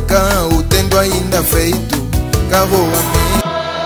Ka utendwa inda feito Kavo wame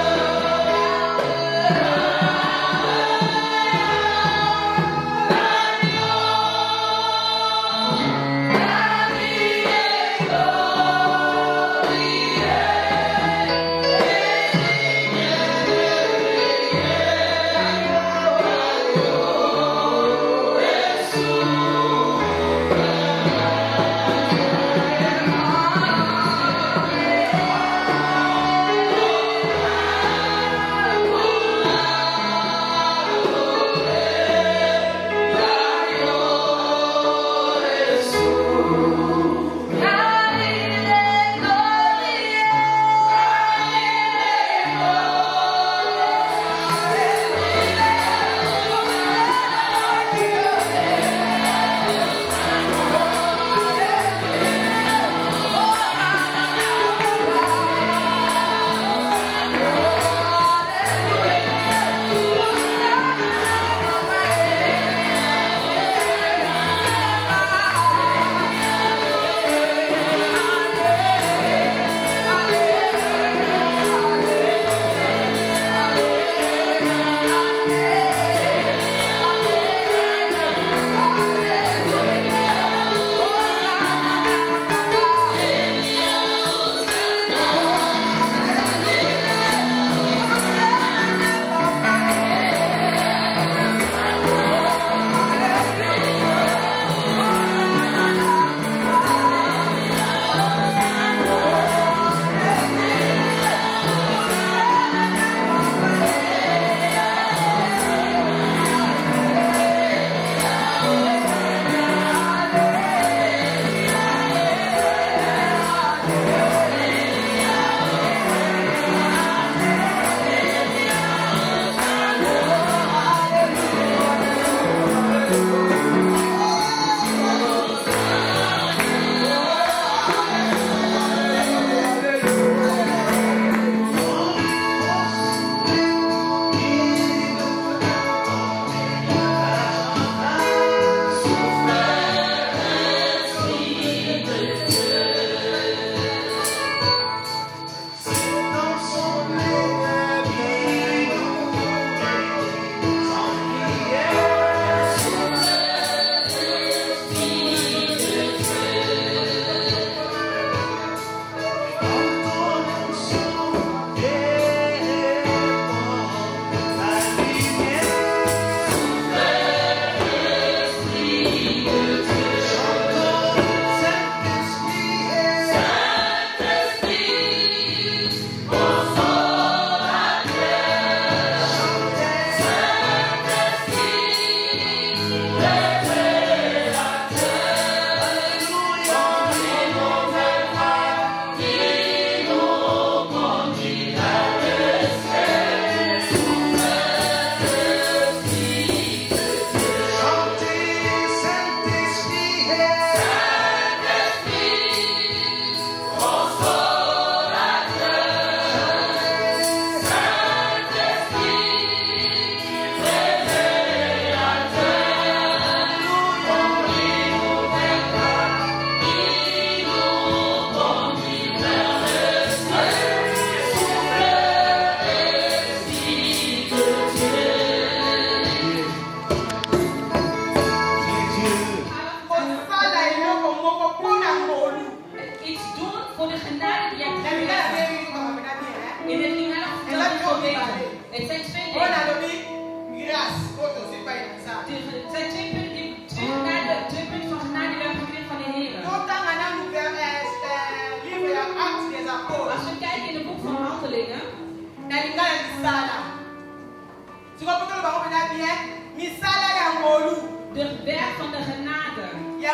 De werk van de genade.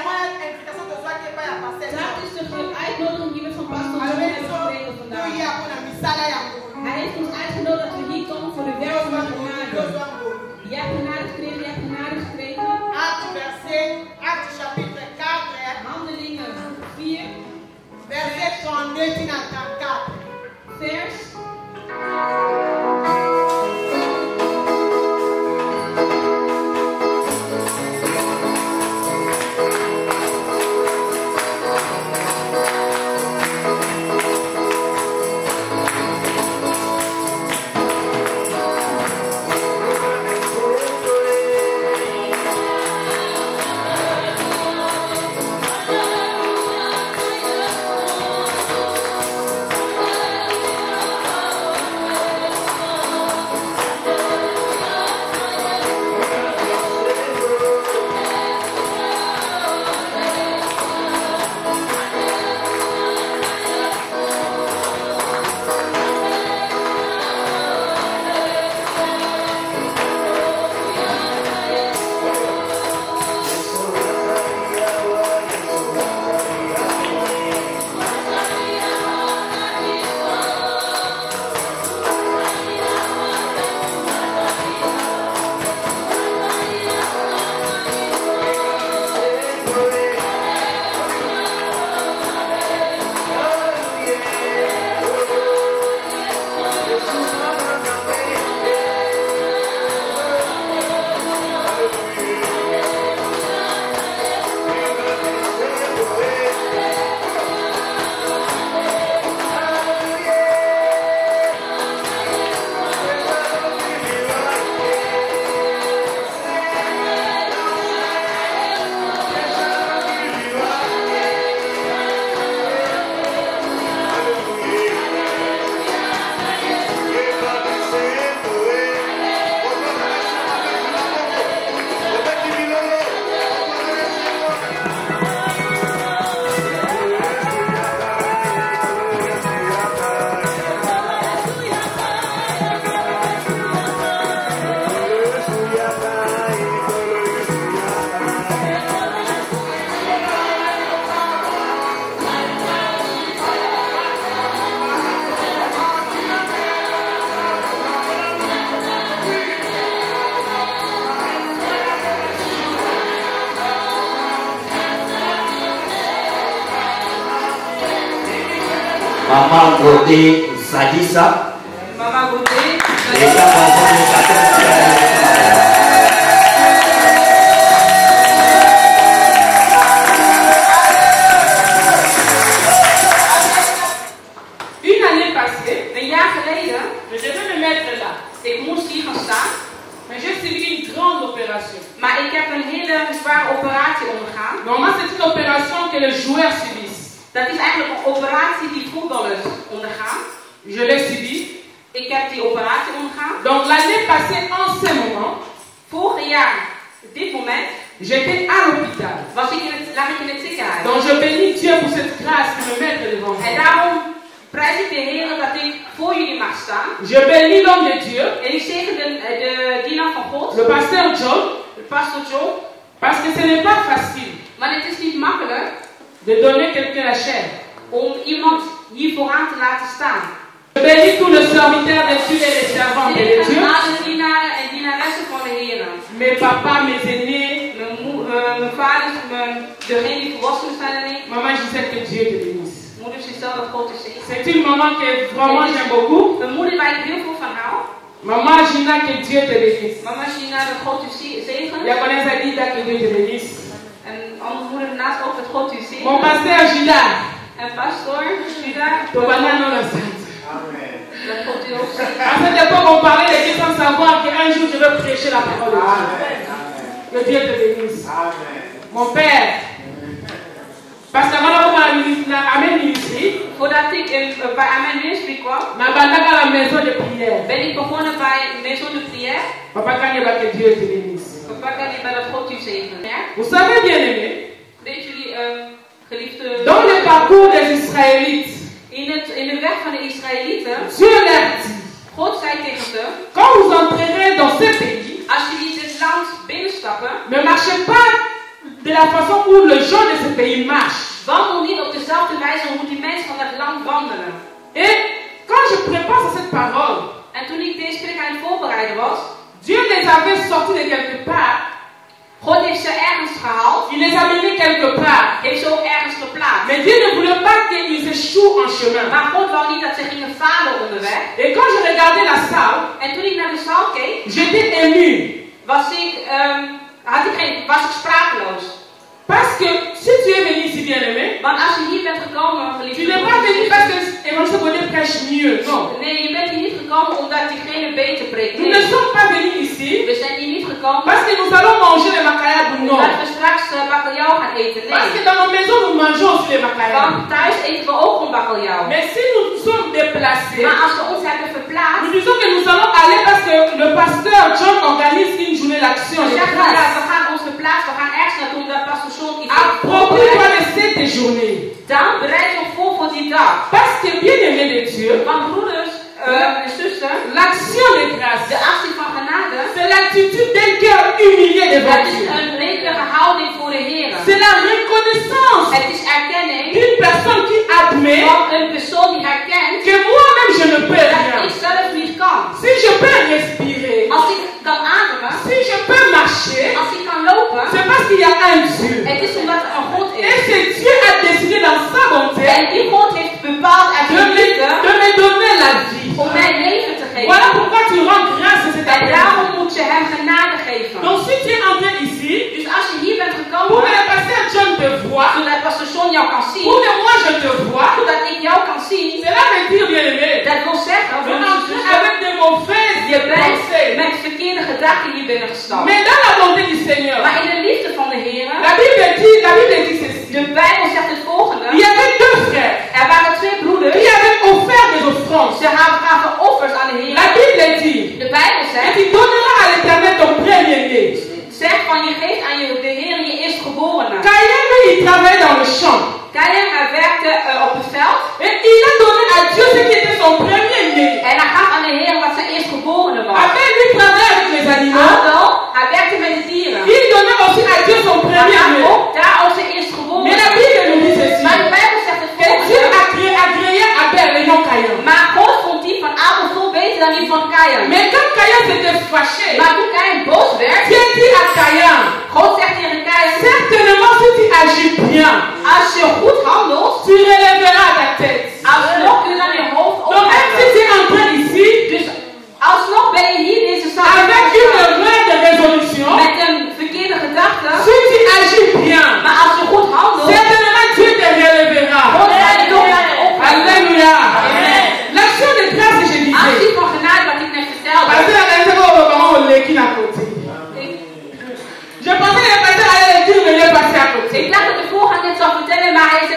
Dat is de uitnodiging die we van pastor hebben gekregen vandaag. Hij heeft ons uitgenodigd dat we hier komen voor de werk van de genade. Jij hebt genade gekregen, jij hebt genade gekregen. Handelingen 4, vers. Maman Godé Zadissa. Maman Godé. Une année passée, een jaar geleden, je devais me mettre là. ik moest hier gaan staan. Mais j'ai subi une grande opération. Maar ik heb een hele zware operatie ondergaan. Normalement, c'est une opération que les joueurs subissent. Dat is eigenlijk een operatie die voetballers ondergaan. Je l'ai subi. Ik heb die operatie ondergaan. Donc l'année passée, en ce moment, Vorig jaar, op dit moment, j'étais à l'hôpital. lag ik in het ziekenhuis. Donc je bénis Dieu pour cette grâce de me mettre devant vous. En daarom prijs ik de Heer dat ik voor jullie mag staan. Je bénis l'homme de Dieu, En ik zegen de dienaar van God, le pasteur John, de pastor John. parce que ce n'est pas facile Maar het is niet makkelijk de donner quelqu'un la chair. om iemand hier vooraan te laten staan. Je bénis tous les serviteurs de Dieu et les servants de Ik Dieu. alle dienaren en dienaressen van de Heer. Mes papas, mes aînés, Mijn vaders, degenen die volwassen zijn en ik. maman Gisèle, que Dieu te bénisse. Moeder Giselle, dat God is zegen. C'est une maman que vraiment j'aime beaucoup. Een moeder waar ik heel veel van hou. Maman Gina, que Dieu te bénisse. Mama Gina, dat God u zegen. Yakonesa Dida, que Dieu te bénisse. En andere moeder naast ook dat God u zegen. Mon pasteur Gida, En pastor Gina, Tobana non la sainte. dat God u ook zegen. À cette époque, on parlait de Dieu sans savoir qu'un jour je vais prêcher la parole de Dieu. Que Dieu te bénisse. Mon père, parce que avant à mes ministries, Voordat ik aan mijn ministry kwam, à la maison de prière. ben ik begonnen bij Maison de Prière. Papa Kanyeba, que Dieu te bénisse. Papa kan niet bij dat God u zegen. Ja? Vous savez bien aimé, Weet jullie, geliefde, dans le parcours des Israélites, in de weg van de Israëlieten, Dieu leur dit, God zei tegen ze, quand vous entrerez dans ce pays, als jullie dit land binnenstappen, ne marchez pas de la façon où les gens de ce pays marchent. wandel niet op dezelfde wijze hoe die mensen van het land wandelen. Et quand je prépare cette parole, En toen ik deze preek aan het voorbereiden was, Dieu les avait sortis de quelque part. God heeft ze ergens gehaald, Il les a menés quelque part. heeft ze ook ergens geplaatst. Mais Dieu ne voulait pas qu'ils échouent en chemin. Maar God wou niet dat ze gingen falen onderweg. Et quand je regardais la salle, En toen ik naar de zaal keek, j'étais ému. was ik sprakeloos. Parce que si tu es venu ici, bien-aimé, Want als je hier bent gekomen, tu geliefde, n'es pas venu parce que Évangile Godé prêche mieux. Non. nee, je bent hier niet gekomen omdat diegene beter preekt. Nous ne Nee. sommes pas venus ici We zijn hier niet gekomen parce que nous allons manger les makayab. Non. omdat we straks bakkeljauw gaan eten. Parce que Nee. dans nos maisons, nous mangeons aussi les makayab. Want thuis eten we ook een bakkeljauw. Mais si nous sommes déplacés, Maar als we ons hebben verplaatst, nous disons que nous allons aller parce que le pasteur John organise une journée d'action. we de zeggen grâce. we gaan ons verplaatsen, we gaan ergens naartoe omdat pastor John iets heeft Approprie-toi voorbereid. de cette journée. Dan bereid je voor die dag. Parce que bien-aimé de Dieu, Want broeders en zussen, l'action de grâce, de actie van genade, c'est l'attitude d'un cœur humilié devant dat is Dieu. een nederige houding voor de Heer. C'est la reconnaissance Het is erkenning d'une personne qui admet van een persoon die herkent que moi-même je ne peux dat rien. ik zelf niet kan. Si je peux respirer, Als ik kan ademen, si je peux marcher, als ik kan lopen, c'est parce qu'il y a un Dieu. het is omdat er een God Et is. ce Dieu a décidé dans sa bonté En die God heeft bepaald uit de zijn liefde de me donner la vie. om mij leven te Voilà geven. pourquoi tu rends grâce à cet En appel. daarom moet je hem genade geven. Donc si tu es entré ici, Dus als je hier bent pour gekomen, que le pasteur John te voie, zodat pastor John jou kan zien, pour que moi je te vois, zodat ik jou kan zien, cela veut dire, bien-aimé, dat wil zeggen, de broeders en entrer zussen, avec de mauvaises je bent pensées. met verkeerde gedachten hier binnen gestapt. Mais dans la bonté du Seigneur, Maar in de liefde van de Heer, la Bible dit ceci. de Bijbel zegt het volgende. Il y avait deux frères Er waren twee broeders, qui avaient offert des offrandes. ze gaven offers aan de Heer. La Bible dit, De Bijbel et zegt, tu donneras à l'Éternel ton premier-né. zegt van je geeft aan de Heer je eerstgeborene. Caïn, lui, il travaillait dans le champ. Kaïn werkte op het veld Et il a donné à Dieu ce qui était son premier-né. en hij gaf aan de Heer wat zijn eerstgeborene was. Abel, lui, travaillait avec les animaux. Abel, hij werkte met de dieren. Il donnait aussi à Dieu son Hij premier-né. gaf ook daar ook zijn eerstgeborene. Mais la Bible nous dit ceci. Maar de Bijbel zegt het Que Dieu volgende. a agréé Abel et non Caïn. Maar God vond die van Abel veel beter dan die van Kaïn. Mais quand Caïn s'était fâché, Maar toen Kaïn boos werd, Dieu dit à Caïn, God zegt tegen Kaïn, certainement si tu agis bien, als je goed handelt, tu relèveras ta tête. alsnog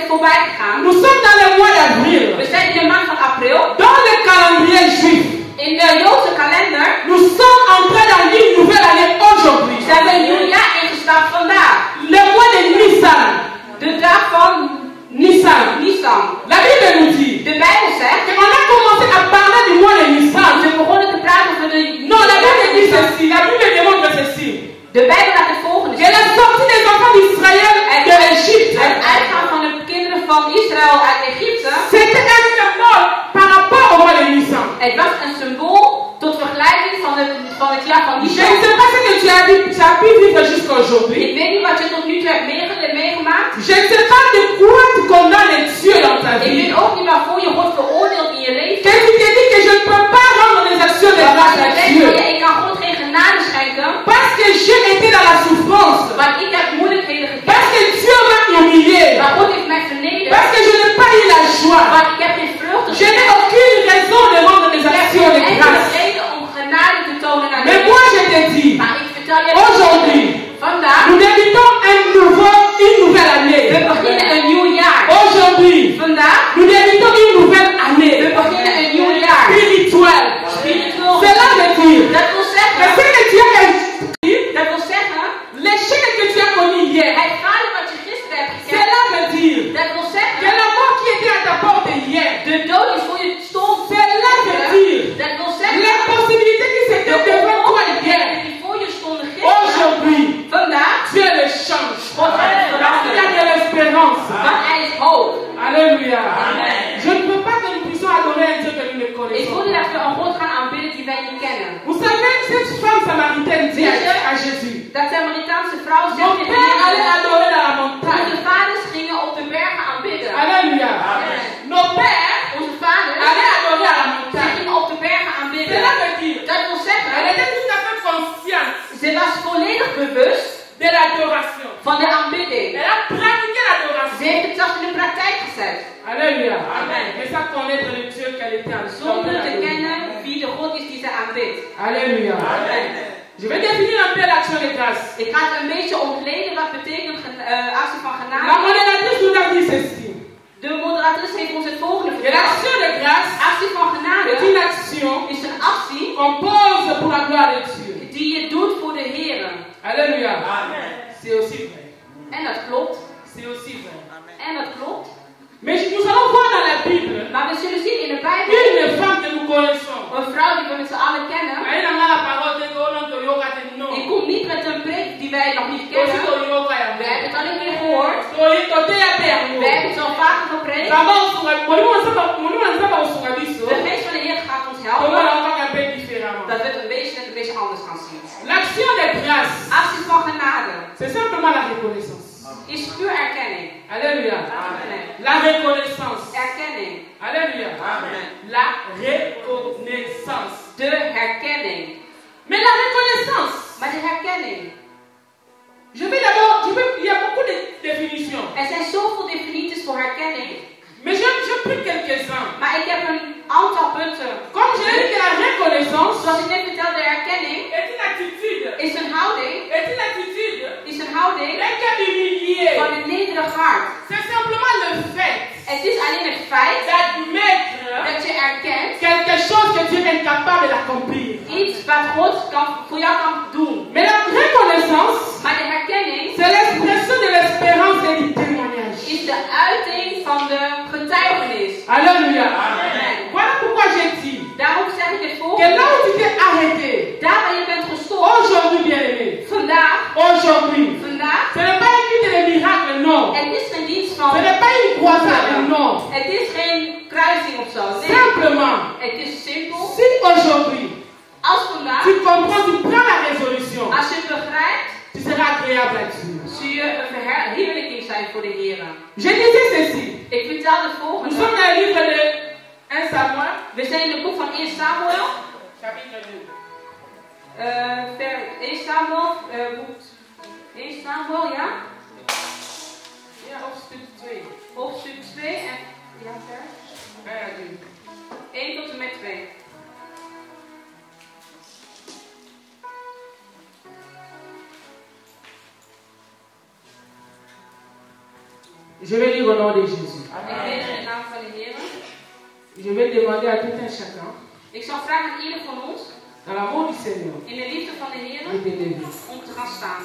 voorbij gegaan. Nous sommes dans le mois d'avril. We zijn in de maand van april. Dans le calendrier juif. In de Joodse kalender. Nous sommes en train d'arriver une nouvelle année aujourd'hui. Zijn we een nieuw jaar ingestapt vandaag. Le mois de Nissan. De dag van Nissan. Nissan. La Bible nous dit. De Bijbel zegt. On a commencé à parler du mois de Nissan. We begonnen te praten over de. Non, la Bible dit ceci. La Bible demande ceci. De Bijbel laat het volgende zien. Que la sortie des enfants d'Israël de l'Égypte. Het uitgaan van de kinderen van Israël uit Egypte. C'était un symbole par rapport au mois de Nissan. Het was een symbool tot vergelijking van het jaar van Je Nissan. ne sais pas ce que tu as pu vivre jusqu'à aujourd'hui. Ik weet niet wat je tot nu toe hebt meegemaakt. Je ne sais pas de quoi tu condamnes Dieu dans ta Ik vie. weet ook niet waarvoor je wordt veroordeeld in je leven. Que tu te dis que je ne peux pas rendre des actions de grâce à Dieu. Ik kan God geen genade schenken. Parce que j'ai été dans la souffrance. Want ik heb moeilijkheden gekend. Parce que Dieu m'a humilié. Maar God heeft mij vernederd. Parce que je n'ai pas eu la joie. Want ik heb geen vreugde Je n'ai aucune raison de rendre des actions de geen grâce. reden om genade te tonen aan Mais moi je te dis, Maar ik vertel je aujourd'hui, vandaag. nous débutons une nouvelle année. We beginnen een nieuw jaar. Aujourd'hui, Vandaag. nous débutons une nouvelle année. We beginnen een nieuw jaar. Spirituel. Spiritueel. Cela veut dire. Dat wil zeggen. Que ce que tu as Dat wil zeggen. l'échec que tu as connu hier. Het falen wat je gisteren hebt gekend. Cela veut dire. Dat wil zeggen. Que la mort qui était à ta porte hier. De dood is voor je stond. Cela veut dire. Dat wil zeggen. Les possibilités qui s'étaient devant toi hier. Die voor je stonden gisteren. Aujourd'hui. Vandaag. Dieu le change. God gaat het Parce qu'il y a veranderen. de l'espérance. Want er is hoop. Alléluia. Amen. Je ne veux pas que nous puissions adorer un Dieu que nous ne Ik connaissons wil niet pas. dat we een God gaan aanbidden die wij niet kennen. Vous savez, cette femme samaritaine dit à Jésus, Dat Samaritaanse vrouw mon zegt tegen père allait Jezus. adorer dans la montagne. Onze vaders gingen op de bergen aanbidden. Alléluia. Nos pères Onze vaders allaient adorer à la ze montagne. gingen op de bergen aanbidden. Cela veut dire, Dat wil elle zeggen, était tout à fait consciente ze was volledig bewust de l'adoration. van de aanbidding. Elle a pratiqué Ze l'adoration. heeft het zelfs in de praktijk gezet. Alléluia. Amen. Mais ça connaître le Dieu qu'elle était en Zonder te kennen wie de God is die ze aanbidt. Alléluia. Je vais définir un peu l'action de grâce. Ik ga het een beetje ontleden wat betekent actie van La genade. modératrice nous a dit ceci. De moderatrice heeft ons het volgende Que verteld. l'action de grâce Actie van est genade une action is een actie qu'on pose pour la gloire de Dieu. die je doet voor de Heer. Alléluia. C'est aussi vrai. En dat klopt. C'est aussi vrai. En dat klopt. Mais nous allons voir dans la Bible Maar we zullen zien in de Bijbel une femme que nous connaissons. een vrouw die we met z'n allen kennen. Elle n'a pas la parole de yoga non. Die komt niet met een preek die wij nog niet Aussi kennen. to yoga ya We hebben het al een keer gehoord. to te ya pe We hebben het al vaker gepreekt. D'abord sur biso. De geest van de Heer gaat ons On helpen. va encore un peu différemment. Dat we het een beetje anders gaan zien. L'action de grâce, Actie van genade c'est simplement la reconnaissance. is puur erkenning. Alléluia. Amen. La reconnaissance. Erkenning. Alléluia. La reconnaissance. De herkenning. Mais la reconnaissance, Maar de herkenning. il y a beaucoup de définitions. Er zijn zoveel definities voor herkenning. Mais j'ai pris quelques-uns. Maar ik heb een aantal punten. Comme je l'ai dit que la reconnaissance Zoals ik net vertelde, herkenning est une attitude. is een houding. Est une attitude Is een houding d'un cœur humilié. van een nederig hart. C'est simplement le fait Het is alleen het feit d'admettre dat je erkent quelque chose que Dieu est incapable d'accomplir. iets wat God voor jou kan doen. Mais la reconnaissance, Maar de herkenning c'est l'expression de l'espérance et du témoignage. is de uiting van de getuigenis. Alléluia. Amen. Voilà pourquoi j'ai dit Daarom zeg ik het que volgende. là où tu t'es arrêté, Daar waar je bent gestopt. aujourd'hui bien-aimé, Vandaag. aujourd'hui, Vandaag. ce n'est pas un culte de miracle, non. Het is geen dienst van. Ce n'est pas une croisade, non. Het is geen kruising of zo. Nee. Simplement, Het is simpel. si aujourd'hui, Als vandaag. tu comprends, tu prends la résolution, Als je het begrijpt. tu seras agréable à Dieu. Zul je een verheerlijking zijn voor de Heer. Je disais ceci. Ik vertel het Nous volgende. sommes dans le livre de 1 Samuel, We zijn in het boek van 1 Samuel. chapitre 2. 1 Samuel, boek 1 Samuel, ja? Ja, hoofdstuk 2. Hoofdstuk 2 en ja, vers 1 tot en met 2. Je vais lire au nom de Jésus. Ik lees in de naam van de Heer. Je vais demander à tout un chacun, Ik zal vragen aan ieder van ons, dans l'amour du Seigneur, in de liefde van de Heer, de te lever. om te gaan staan.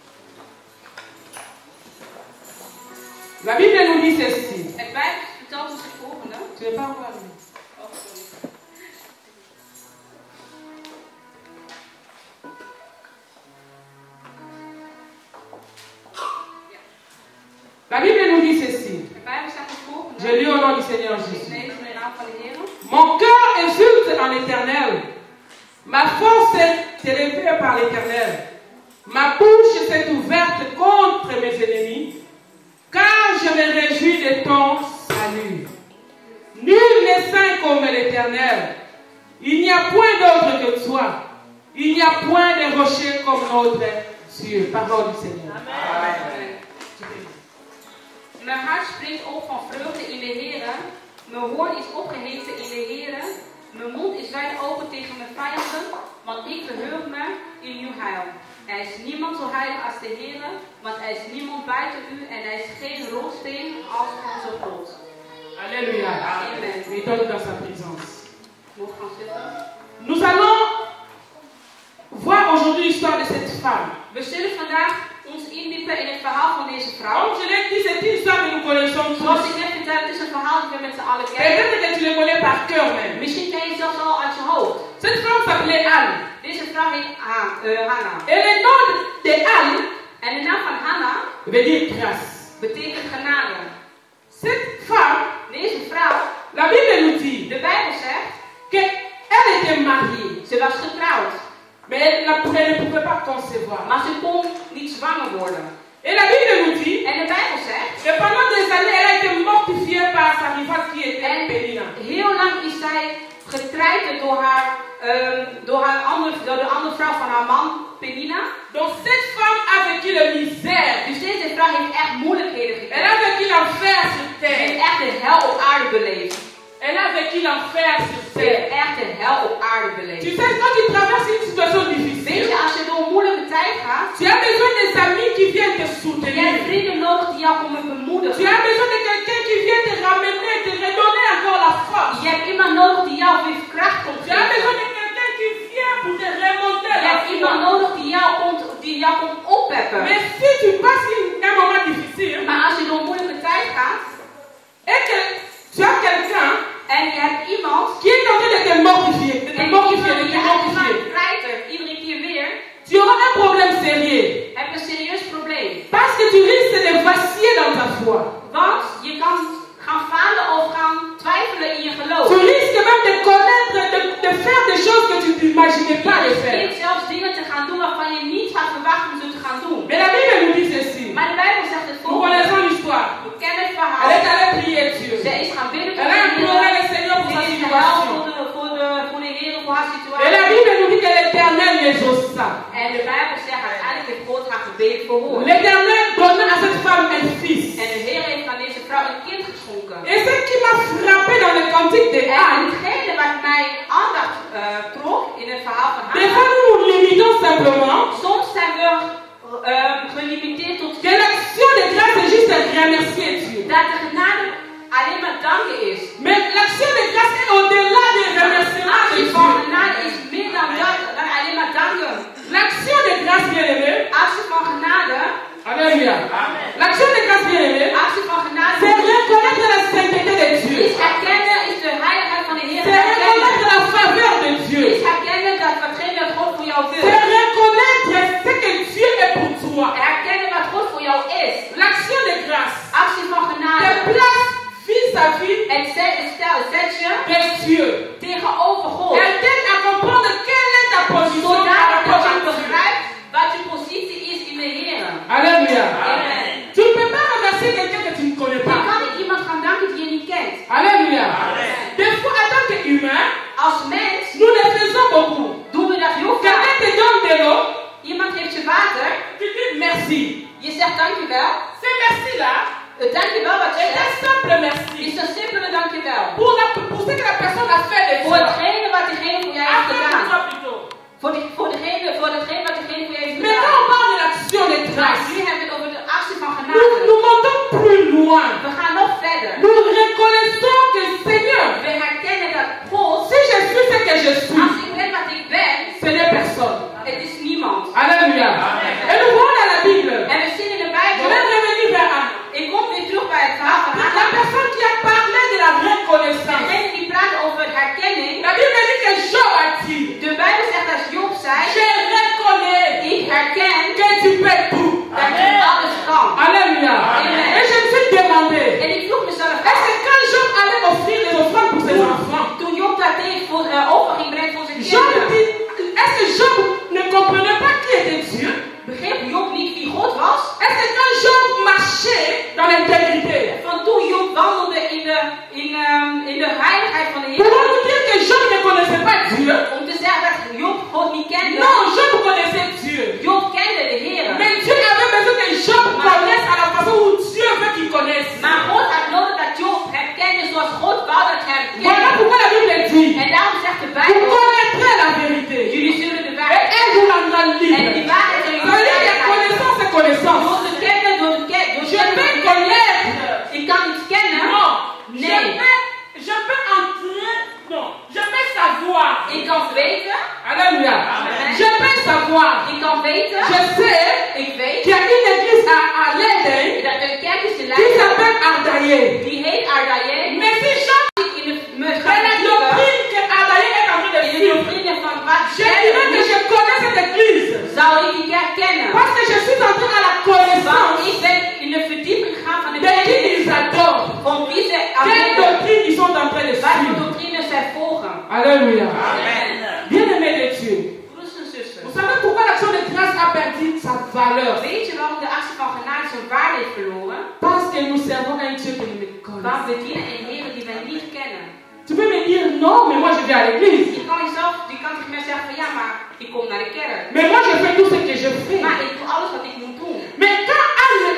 La Bible nous dit ceci. Het Bijbel vertelt ons het volgende. Tu n'es pas encore lu. Oh, sorry. La Bible nous dit ceci. Het Bijbel zegt het volgende. Je lis au nom du Seigneur Ik Jésus. lees in de naam van de Heer. Mon cœur exulte en l'Éternel. Ma force est élevée par l'Éternel. Ma bouche s'est ouverte contre mes ennemis, car je me réjouis de ton salut. Nul n'est saint comme l'Éternel. Il n'y a point d'autre que toi. Il n'y a point de rocher comme notre Dieu. Parole du Seigneur. Amen. Mijn hart springt op van vreugde in de Heer. Mijn hoorn is opgeheven in de Heer. Mijn mond is wijd open tegen mijn vijanden, want ik verheug me in uw heil. Er is niemand zo heilig als de Heer, want er is niemand buiten u en er is geen rotsteen als onze God. Alléluia. Amen. Mettons-nous dans sa présence. Mogen gaan zitten. Nous allons voir aujourd'hui l'histoire de cette femme. We zullen vandaag ons indiepen in het verhaal van deze vrouw. Comme je l'ai dit, c'est une histoire que nous connaissons Zoals tous. ik net vertelde, het is een verhaal dat we met z'n allen kennen. Peut-être que tu le connais par cœur même. Misschien ken je het zelfs al uit je hoofd. Cette femme s'appelait Anne. Deze vrouw heet Hanna. Et le nom de Anne En de naam van Hanna veut dire grâce. betekent genade. Cette femme, Deze vrouw, la Bible nous dit de Bijbel zegt, qu'elle était mariée, ze was getrouwd. mais elle ne pouvait pas concevoir. Maar ze kon niet zwanger worden. Et la Bible nous dit En de Bijbel zegt, que pendant des années, elle a été mortifiée par sa rivale qui était en Pénina. heel lang is zij getreiterd door de andere vrouw van haar man, Penina. Donc cette femme a vécu la misère. Dus deze vrouw heeft echt moeilijkheden Elle a gekregen. vécu l'enfer sur Ze heeft terre. echt de hel op aarde beleefd. Elle a vécu l'enfer sur Ze heeft terre. echt de hel op aarde Tu beleefd. sais, quand tu traverses une situation Weet difficile, je, als je door een moeilijke tijd gaat, tu as besoin des amis qui viennent te je hebt soutenir. vrienden nodig die jou komen Tu bemoedigen. as besoin de quelqu'un qui vient te ramener, te redonner encore la force. Je hebt iemand nodig die jou weer kracht komt Tu as besoin geven. de quelqu'un qui vient pour te remonter Je la hebt iemand foi. nodig die jou komt oppeppen. Mais si tu passes un moment difficile Maar als je door een moeilijke tijd gaat et que tu as quelqu'un en je hebt iemand qui est en train de te mortifier, de te en mortifier, de iemand die te je echt mortifier, gaat treiteren, iedere keer weer, tu auras un problème sérieux. heb je een serieus probleem. Parce que tu risques de vaciller dans ta foi. Want je kan gaan falen of gaan twijfelen in je geloof. Tu risques même de connaître, de faire des choses que tu n'imaginais pas de Je faire. riskeert zelfs dingen te gaan doen waarvan je niet had verwacht om ze te gaan doen. Mais la Bible nous dit ceci. Maar de Bijbel zegt het Nous volgende. connaissons l'histoire. We kennen het Elle verhaal. est allée prier Dieu. Ze is gaan bidden Elle a imploré le Seigneur pour sa Ze is gehuild situation. voor de Heer, voor haar Et la situatie. Bible nous dit que l'Éternel l'exauça. En de Bijbel zegt uiteindelijk heeft God haar gebed verhoord. L'Éternel donna à cette femme un fils. En de Heer heeft aan deze vrouw een kind geschonken. Et ce qui m'a frappé dans le cantique de En Anne, hetgene wat mij aandacht trok in het verhaal van des haar. fois nous nous limitons simplement Soms zijn we gelimiteerd tot que l'action de grâce est juste remercier Dieu. dat de genade alleen maar danken is. Mais l'action de grâce est au-delà des remerciements de Actie van Dieu. genade is meer dan dat, dan alleen maar danken. L'action de grâce, bien-aimé, Actie van genade, alléluia. L'action de grâce, bien-aimé, actie van genade c'est reconnaître la sainteté de Dieu. is erkennen, is de heiligheid van de Heer C'est erkennen. reconnaître la faveur de Dieu. Is erkennen dat watgene dat God voor jou wil. C'est reconnaître ce que Dieu est pour toi. Erkennen wat God voor jou is. L'action de grâce Actie van te genade. place vis-à-vis Het zet je de Dieu. tegenover God. Elle t'aide à comprendre quelle est ta position par Zodat rapport je à Dieu. begrijpt wat je positie is in de Heer. Alléluia. Amen. Tu ne peux pas remercier quelqu'un que tu ne connais Je pas. kan niet iemand gaan danken die je niet kent. Alléluia. Des fois, en tant qu'humain, Als mens nous le faisons beaucoup. doen we dat heel Quelqu'un vaak. te donne de l'eau, Iemand geeft je water. tu dis merci. Je zegt dankjewel. Ce merci-là Het dankjewel wat je est un zegt simple is merci. een simpele dankjewel. Pour ce que la personne a fait de Voor toi. hetgene wat diegene voor loin. We gaan nog verder. Nous reconnaissons que Seigneur, We herkennen dat God, si je suis ce que je suis, als ik ben wat ik ben, ce n'est personne. het is niemand. Alléluia. Et nous voyons dans la Bible. En we zien in de Je Bijbel, vais revenir vers Anna. ik kom weer terug bij het verhaal van La Anna. personne qui a parlé de la reconnaissance. Degene die praat over herkenning. La Bible dit que Job a dit, De Bijbel zegt dat Job zei, je reconnais ik herken que tu peux tout. dat je alles kan. Alléluia. Amen. Et je me suis demandé, En ik vroeg mezelf est-ce que af, quand Job allait offrir les offrandes pour ses enfants, toen Job dat deed voor over ging brengen voor zijn Job kinderen, dit, est-ce que Job ne comprenait pas qui était Dieu? begreep Job niet wie God was? Est-ce que quand Job marchait dans l'intégrité, Van toen Job wandelde in de heiligheid van de Heer, pouvons-nous dire que Job ne connaissait pas Dieu? om te zeggen dat Job God niet kende? Non, Job connaissait Dieu. Job kende de Heer. Mais Dieu avait besoin que Job connaisse à la façon où Dieu veut qu'il connaisse. Maar God had nodig dat Job herkende zoals God wou dat hij hem Voilà kende. pourquoi la Bible dit, En daarom zegt de vous Bijbel, connaîtrez la vérité. jullie zullen de Et waarheid elle vous rendra en die libre. waarheid zullen Ça veut dire que jullie connaissance, c'est connaissance. door te kennen, door Je peux connaître. Ik kan iets kennen. Non. Nee. Je peux entrer. Non. Je peux savoir. Ik kan weten. Alléluia. Amen. Je peux savoir. Ik kan weten. Je sais Ik weet qu'il y a une église à Leden dat er een kerk is in qui Leiden. s'appelle Ardaye. Die heet Ardaye. Mais si Jean In de me est la gaan verdiepen doctrine que Ardaye est en train de in de suivre, doctrine van wat je dirais que je connais cette église. zou ik die kerk kennen. Parce que je suis entré à la Want connaissance ik ben in de verdieping gegaan van de de qui kerk. ils adorent. Van wie ze Quelle aanbidden. doctrine ils sont en train de Wat voor suivre. doctrine zij volgen. Alléluia. Amen. Bien-aimé de Dieu. Broeders en zusters. Vous savez pourquoi l'action de grâce a perdu sa valeur? Weet je waarom de actie van genade zijn waarde heeft verloren? Parce que nous servons un Dieu que nous ne Want connaissons. we dienen een Heer die wij niet kennen. Tu peux me dire non, mais moi je vais à l'église. Je kan tegen mij zeggen van ja, maar ik kom naar de kerk. Mais moi je fais tout ce que je fais. Maar ik doe alles wat ik moet doen. Mais quand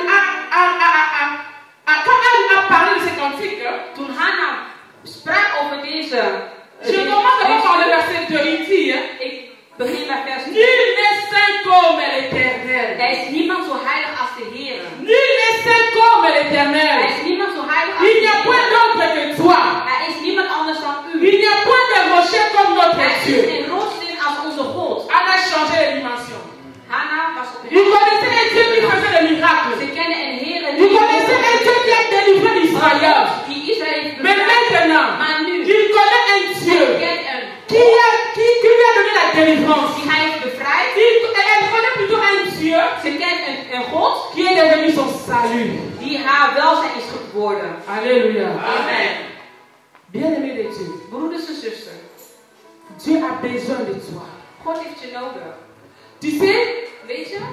Anne a parlé de ce cantique, Toen Hanna sprak over deze... je commence d'abord par le verset 2. Il dit, Ik begin bij vers 2. nul n'est saint comme l'Éternel. Er is niemand zo heilig als de Heer. Nul n'est saint comme Er l'Éternel. is niemand zo heilig als Il de n'y a point Heer. d'autre que toi. Er is niemand anders dan u. Il n'y a point de rocher comme notre Er is Dieu. geen rotsteen als onze God. Anne a changé les dimensions. Hanna was op de Il connaissait un Dieu qui faisait des miracles. Ze kennen een Heer Il connaissait un Dieu qui a délivré l'Israël. die Israël heeft Mais bevrijd. maintenant, Maar nu, il connaît un Dieu hij kent een qui lui a donné la délivrance. die hij heeft bevrijd. Elle connaît plutôt un Dieu Ze kent een God qui est devenu son salut. die haar welzijn is geworden. Alléluia. Amen. Bien-aimé de Dieu, Broeders en zusters, Dieu a besoin de toi. God heeft je nodig. Tu sais, Weet je?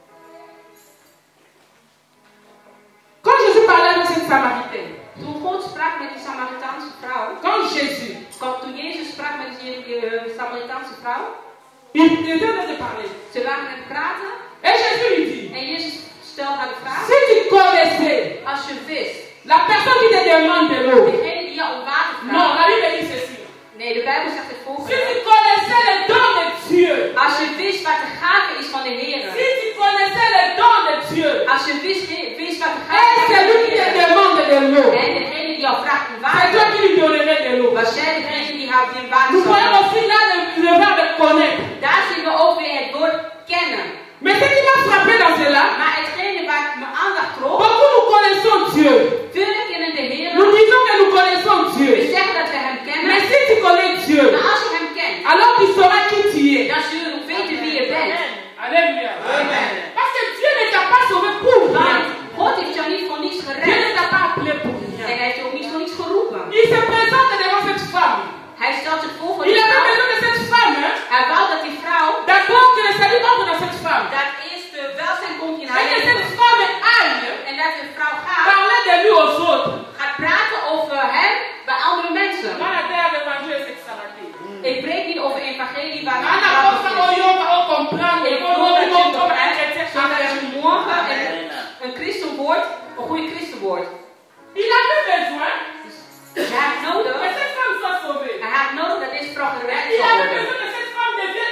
quand Jésus parlait avec cette Samaritaine, Toen God sprak met die Samaritaanse vrouw, quand Jésus, toen Jezus sprak met die Samaritaanse vrouw, il était en train de parler. ze waren aan het praten Et Jésus lui dit, en Jezus stelt haar de vraag, si tu connaissais als je wist, la personne qui te demande de l'eau, degene die jou om water non, vraagt, la Bible dit ceci. nee, de Bijbel zegt het Si volgende, tu connaissais le don de Dieu, als je wist wat de gave is van de Heer, si tu connaissais le don de Dieu, als je wist wat de et gave is van c'est de lui qui te Heer, demande de l'eau, en degene die jou vraagt om c'est toi water, qui lui donnerais de l'eau. was jij degene die haar die water Nous zou voyons geven. aussi là le verbe connaître. Daar zien we ook weer het woord kennen. Mais ce qui m'a frappé dans cela, Maar hetgene waar mijn aandacht trok, beaucoup nous connaissons Dieu. velen kennen de Heer. Nous disons que nous connaissons We Dieu. zeggen dat we hem kennen. Mais si tu connais Dieu, Maar als je hem kent, alors tu sauras qui tu es. dan zul je weten wie je bent. Alléluia. Amen. Parce que Dieu ne t'a pas sauvé pour rien. Want God heeft jou niet voor niets Dieu ne gered. t'a pas appelé pour En rien. hij heeft je ook niet voor niets geroepen. Il se présente devant cette femme. Hij stelt zich voor Il die avait vrouw. besoin de cette femme. Hein? Hij wou dat die vrouw, D'abord que le salut entre dans cette femme. dat eerst de welzijn komt in haar Et que cette leven. femme aille En dat de vrouw gaat, parler de lui aux autres. gaat praten over hem bij andere mensen. Dans la terre l'évangile, c'est que ça va dire. Ik spreek niet over evangelie waar On a pas ça, on comprend. Ik On hoor dat comprend comme un je chrétien zodat chanteur. je morgen een christen wordt, een goede christen wordt. Il avait besoin Hij heeft nodig, que cette femme soit sauvée. hij heeft nodig dat deze vrouw gered Il zal avait worden. besoin que cette femme devienne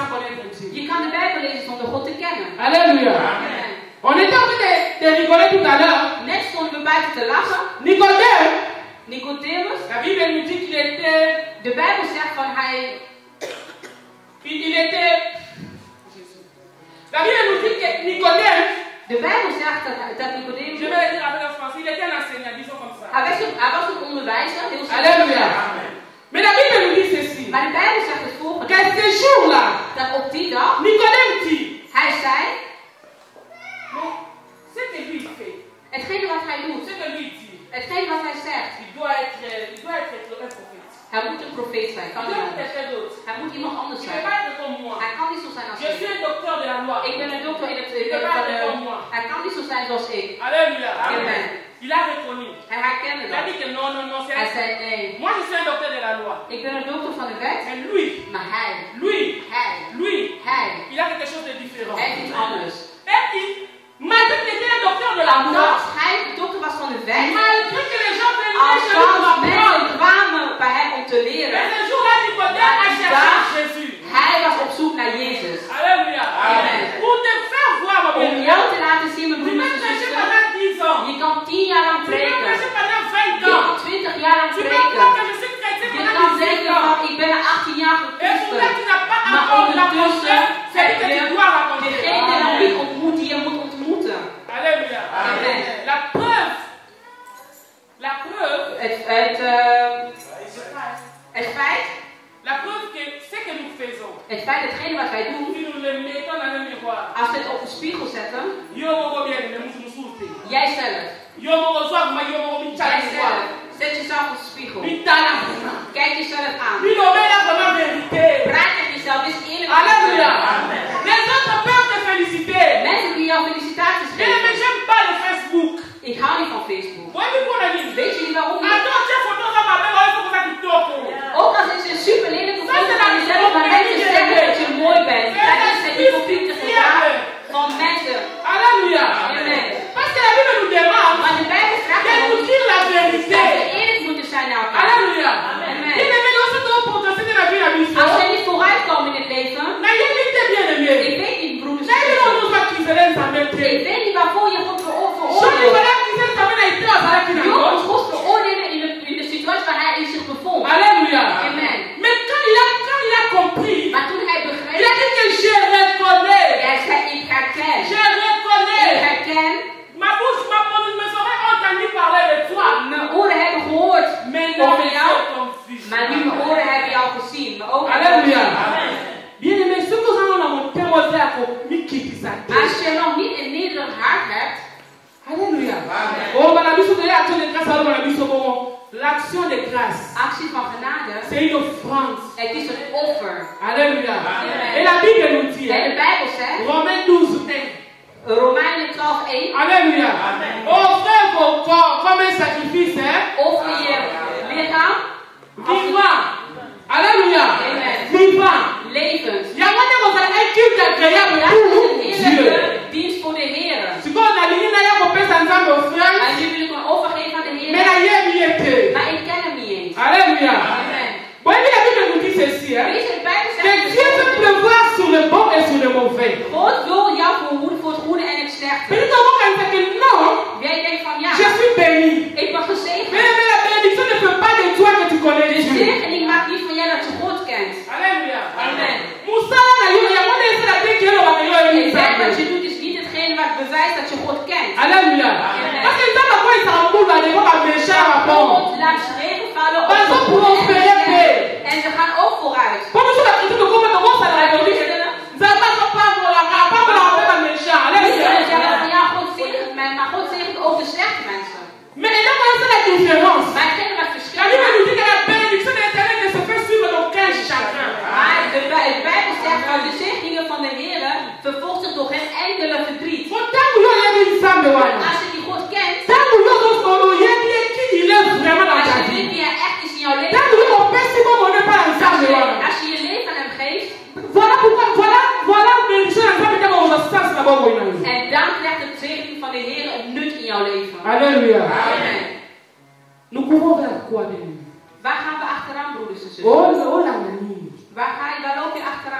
sans connaître Dieu. Je kan de Bijbel lezen zonder God te kennen. Alléluia. Amen. On était en train de rigoler tout à l'heure. Net stonden we buiten te lachen. Nicodème, Nicodemus, la Bible nous dit qu'il était, de Bijbel zegt van hij, il était, la Bible nous dit que Nicodème, de Bijbel zegt dat je Nicodemus, vais le dire avec le français, il était un enseignant, disons comme ça. hij was een onderwijzer, heel Alléluia. Mais la Bible nous dit ceci. Maar de Bijbel zegt het volgende, Qu'à ce jour-là, dat op die dag, Nicodème dit, hij zei, ce que lui fait, hetgene wat hij doet, ce que lui dit, hetgene wat hij zegt, il doit être un prophète. hij moet een profeet zijn, Il kan doit niet être anders. quelqu'un d'autre. Hij moet iemand anders Il ne zijn. peut pas être comme moi. Hij kan niet zo zijn als Je ik. suis un docteur de la loi. Ik ben een dokter in het Il ne peut pas être comme moi. hij kan niet zo zijn zoals ik. Alléluia. Amen. Il a reconnu. Hij herkende Il a dat. dit que non, non, non, c'est Hij zei nee. moi je suis un docteur de la loi. Ik ben een dokter van de wet. Mais lui, Maar hij, lui, il a quelque chose de différent. hij heeft iets anders. Et il, malgré qu'il était un docteur de la loi, Omdat hij de dokter was van de wet. malgré que les gens venaient chez lui pour Als mensen apprendre, kwamen bij hem om te leren. mais ce jour-là, Nicodème a cherché Jésus. Hij was op zoek naar Jezus. Alléluia. Amen. Pour te faire voir, mon Om bien. jou te laten zien, mijn Tu broeders peux en prêcher zusters. pendant 10 ans. Je kan 10 jaar lang Tu peux preken. prêcher pendant 20 Je ans. kan 20 jaar lang Tu peux croire que preken. je suis chrétien Je pendant kan 18 zeggen ans. van ik ben er 18 jaar Et pourtant, tu gechristen. n'as pas Maar encore la ondertussen c'est heb que tu je dois raconter. degene nog niet ontmoet die je moet ontmoeten. Alléluia. Amen. La preuve, Het feit, la preuve que ce que nous faisons, het feit hetgene wat wij doen, si nous le mettons dans un miroir, als we het op een spiegel zetten, jijzelf, jijzelf, zet jezelf op de spiegel. Kijk jezelf aan. Praat met jezelf, is eerlijk. Alléluia. Les autres peuvent te féliciter. Mensen die jou felicitaties Mais je geven. n'aime pas le Facebook. Ik hou niet van Facebook. Weet Weet jullie waarom? Ook al is het een super lelijke foto van jezelf, maar mensen zeggen dat je mooi bent. Dat is het hypocriete gedrag van mensen. Alléluia. Amen. Parce que la Bible nous demande Maar de Bijbel vraagt de nous ons dire la dat we vérité. eerlijk moeten zijn naar elkaar. Alléluia. Amen. Il est maintenant sur ton potentiel de la vie, la mission. Als wij niet vooruitkomen in het leven, Mais il est bien aimé. ik weet niet, broeders. Mais il nous va qui se laisse en même Ik temps. weet niet waarvoor je God Je veroordeelt. vais God veroordelen in de situatie waar hij in zich bevond. Alléluia. Amen. Mais quand il a compris, Maar toen hij il a begreep, dit que je reconnais. hij zei, ik herken. Je Ik reconnais. herken. Ma bouche, mes oreilles ont entendu parler de toi. Mijn oren hebben gehoord Mais non, over jou. ton fils. Maar nu mijn oren hebben jou gezien. Mijn ogen hebben jou Alléluia. gezien. Bien aimé, ce que nous allons monter à Als je nog niet een nederig hart hebt. Alléluia. Oh, l'action de grâce. Actie van genade. C'est une offrande. Het is een offer. Alléluia. Amen. Et la Bible nous dit, En de Bijbel zegt, Romains 12:1. Romeinen 12:1. Alléluia. Offrez vos corps comme un sacrifice, Offer je lichaam. vivant. Alléluia. Amen. Vivant. Levend. Il y a un culte agréable Dat pour is een Dieu. heerlijke dienst voor de Heer. Si on a l'idée d'aller couper sa jambe au frère, En nu wil ik een overgeven aan de mais Heer. la yé était. Maar ik ken hem niet eens. Alléluia. Amen. Bon, la Bible nous dit ceci, Weet je, de Bijbel que zegt Dieu veut pleuvoir sur le bon et sur le mauvais. God wil jou verhoeden voor het goede en het slechte. Mais nous avons qu'à dire que non, Jij denkt van ja, je suis béni. ik ben gezegend. Mais la bénédiction ne peut pas de toi que tu connais De Dieu. zegening maakt niet van jij dat je God kent. Alléluia. Amen. Moussa, il y a mon essai la paix qui est le bataillon et Het werk wat je doet is niet hetgene wat bewijst dat je God kent. Alléluia. Parce que ça, quoi, il s'en fout, là, il va pas méchant à God fond. laat ze regen vallen op Maar zo de goede en de prosperen. slechte. En ze gaan ook vooruit. Pour nous, la critique de comment on commence à la révolution. Nous n'avons pas pour la méchant. Dus Alléluia. ze zeggen van ja, God zegent mij, maar God zegent ook de slechte mensen. Mais là, c'est la différence. Maar ik ken wat La verschil. Bible nous dit que la bénédiction de l'Éternel ne se fait suivre d'aucun chagrin. Maar de Bijbel zegt dat de zegeningen van de Heer vervolgt zich door geen enkele verdriet. Pourtant, vous avez une femme de Wana. Als je die God kent, Tant que vous avez qui il est vraiment dans als ta je vie. weet wie hij echt is in jouw Tant leven, que vous avez si bon, on n'est pas une femme de Wana. als je je leven aan hem geeft, Voilà pourquoi, voilà une bénédiction de la femme de Wana. Ça, c'est d'abord Wana. en dan krijgt de zegening van de Heer een nut in jouw leven. Alléluia. Amen. Nous pouvons vers quoi, bien? Waar gaan we achteraan, broeders en Oh, zusters? oh, la mamie. Waar loop je achteraan?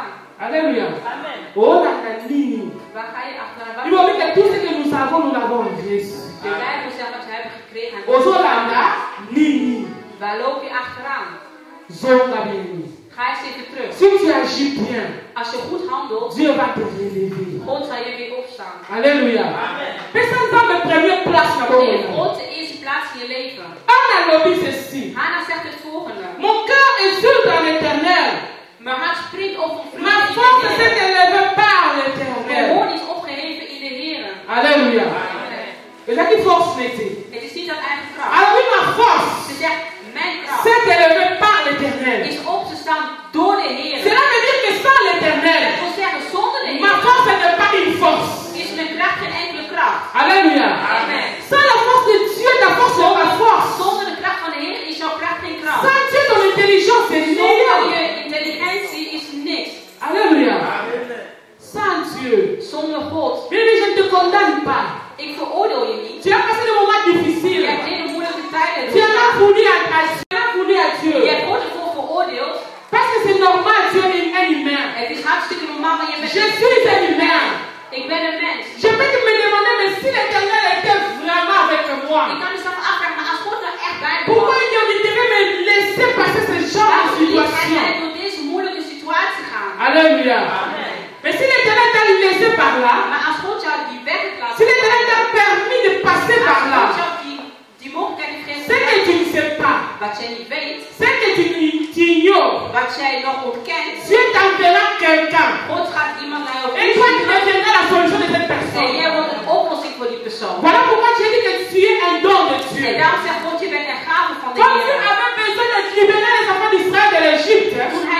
Alléluia. Amen. Oh, la ligne. Waar ga je achteraan? Il faut que tout ce que nous avons, nous l'avons en Jésus. De Bijbel zegt dat we hebben gekregen. Ozolanda, ligne. Waar loop je achteraan? Zonga bien. Ga eens even terug. Si tu agis bien, Als je goed handelt, Dieu va te relever. God zal je weer opstaan. Alléluia. Personne n'a de première place dans Je le God de eerste plaats in je leven. Anna lobby ceci. Hanna zegt het volgende. Mon cœur exulte dans l'éternel. Mijn hart springt op van Ma vreugde force in de s'est Heer. élevée par Mijn l'éternel. hoorn is opgeheven in de Heer. Alléluia. Amen. Et là, qui force n'était. Het is niet uit eigen kracht. Alors oui, ma force Ze zegt, mijn kracht s'est élevée par l'éternel. is opgestaan door de Heer. Cela veut dire que sans l'éternel, Dat wil zeggen, zonder de ma Heer force n'est pas une force. is mijn kracht geen enkele kracht. Alléluia. Amen. Sans la force de Dieu, ta force n'est pas force. Zonder de kracht van de Heer is jouw kracht geen kracht. Sans Dieu, ton intelligence est Zonder nulle. je intelligentie is niks. Alléluia. Sans Dieu. Zonder God. Bien, je ne te condamne pas. Ik veroordeel je niet. Tu as passé des moments Je difficiles. hebt hele moeilijke tijden Tu en as voulu à Je Dieu. hebt God ervoor veroordeeld. Parce que c'est normal, Dieu est un humain. Het is hartstikke normaal, maar je bent Je suis un humain. Ik ben een mens. Je peux te me demander, mais si l'éternel était vraiment avec moi, Ik kan mezelf afvragen, maar als God nou echt bij me pourquoi was, il devait me laisser passer ce genre de waarom liet hij situation? mij door deze moeilijke situatie gaan? Alléluia. Amen. Mais si l'éternel t'a laissé par là, Maar als God jou die weg heeft laten si l'éternel t'a permis de passer als par God là, jou die mogelijkheid heeft c'est que gegeven, tu ne sais pas, wat jij niet weet, c'est que tu ignores. wat jij nog ontkent, Dieu t'enverra quelqu'un. God gaat iemand naar jou Et toi, tu sturen deviendras la solution de cette en personne. jij wordt een oplossing voor die persoon. Voilà pourquoi Dieu dit que tu es un don de Dieu. En daarom zegt God, je bent een gave van de Comme Dieu Heer. avait besoin de libérer les enfants d'Israël de l'Égypte,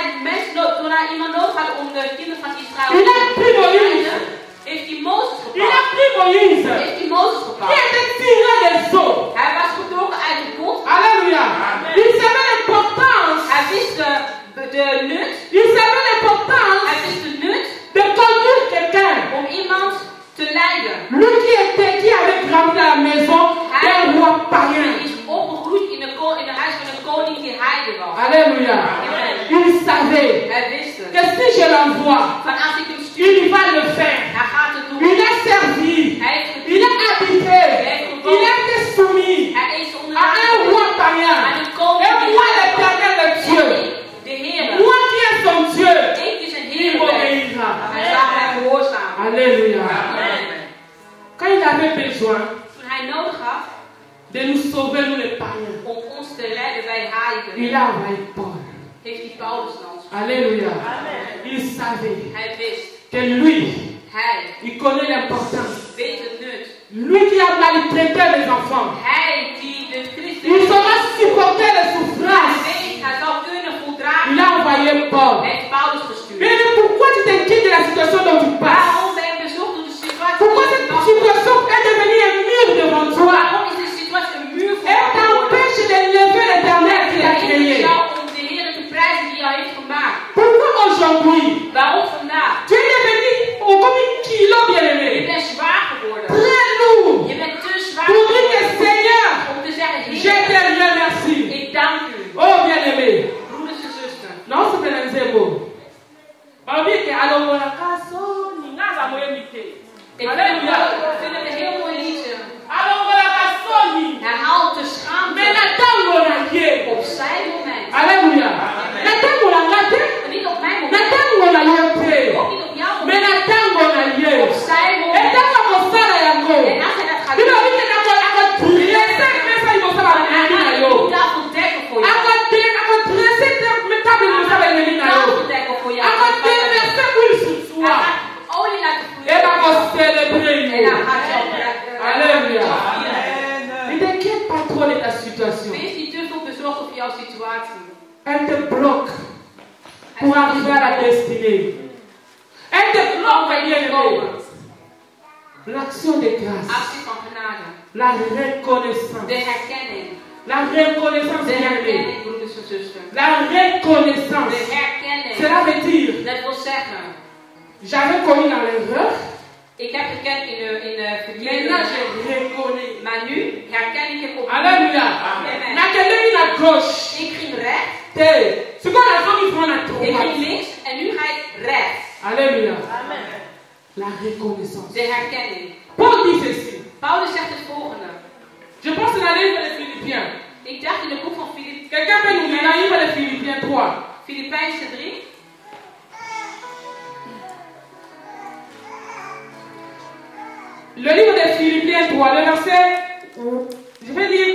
Toen hij iemand nodig had om de kinderen van Israël Il a pris Moïse. leiden, heeft hij Mozes il a gepakt. pris Moïse, Heeft hij Mozes qui gepakt. était tiré des eaux. Hij was getrokken uit de pot. Alléluia. Il savait l'importance. Hij wist de nut. Il savait l'importance Hij wist de nut de conduire quelqu'un. om iemand te leiden. Lui qui avait grandi dans la maison d'un roi païen. Hij is opgegroeid in het huis van een koning die heide was. Alléluia. Il savait Hij wist het. que si je l'envoie, Van als ik hem stuur, il va le faire. hij gaat het doen. Il a servi. Hij heeft Il a gediend. habité. Il a été soumis Hij is onder à un roi païen. aan een koning Et die moi, heide was. l'éternel de Dieu, De Heer. moi qui est son Dieu, Ik is een il Heer. m'obéira. Hij zal mij gehoorzamen. Alléluia. Amen. Quand il avait besoin Toen hij nodig had de nous sauver, nous les païens, om ons te redden bij heidenen, il a envoyé Paul. heeft hij Paulus naar ons. Alléluia. Il savait Hij wist. que lui, Hij il connaît l'importance. weet het nut. Lui qui a maltraité les enfants, Hij die de Christen il saura supporter les hij souffrances. weet, hij zal kunnen voldragen. Il a envoyé Paul. Hij heeft Paulus gestuurd. Mais pourquoi tu t'inquiètes de la situation dont tu passes? Waarom ben je bezorgd door de situatie? Pourquoi cette situation est devenue un mur devant toi? Waarom is deze situatie een muur voor Elle jou? t'empêche de lever l'éternel qui t'a Het créé. hindert jou om de Heer te prijzen die jou heeft gemaakt. Pourquoi aujourd'hui Waarom vandaag? tu es devenu comme un kilo Je bien-aimé? bent zwaar geworden. Très lourd. Je bent te zwaar Pour dire que geworden Seigneur, om te zeggen, je Heer, te remercie. ik dank u. Oh bien-aimé. Broeders en zusters. Non, c'est bien un zéro. Babi que alors on a casso ni nada moyen mité. Ik Alléluia. vind het een heel mooi liedje. Alors on a casso ni. Hij haalt de schaamte Mais Nathan on a lié. op zijn moment. Alléluia. Nathan on a raté. Niet op mijn moment. Nathan on a lié. Ook niet op jouw Mais moment. Nathan on a lié. Op zijn Et moment. tant qu'on sala yango. En als hij dat gaat Il doen, a dit que Nathan a dressé mais ça il va pas hij venir na gaat yo. een tafeldekker voor A jou. dressé mais table il va pas venir Een na yo. tafeldekker voor jou. A déverser huile sur Hij toi. gaat olie laten Et va vloeien. célébrer. En dan gaat jou Alléluia. Ne t'inquiète pas trop de ta situation. Wees niet te veel bezorgd over jouw situatie. Elle te bloque pour arriver à la destinée. Elle te bloque, bien-aimé. L'action de grâce, Actie van genade. la reconnaissance, De herkenning. la reconnaissance, De bien-aimé. herkenning, broeders en zusters. La reconnaissance, De herkenning. cela veut dire, Dat wil zeggen, j'avais commis dans l'erreur, ik heb gekend in de verkeerde maintenant weg. je reconnais. Maar nu herken ik het op. Alléluia. Amen. Na kelemi à gauche. Ik ging rechts, Te. Ce qu'on a fait, il prend la ik ging droite. links en nu ga ik rechts. La reconnaissance. De herkenning. Paul dit ceci. Paulus zegt het volgende. Je pense dans le livre des Philippiens. Ik dacht in het boek van Filippenzen. Quelqu'un peut nous lire dans le livre des Philippiens 3. Filippenzen 3. Le livre des Philippiens 3, le verset. Je vais lire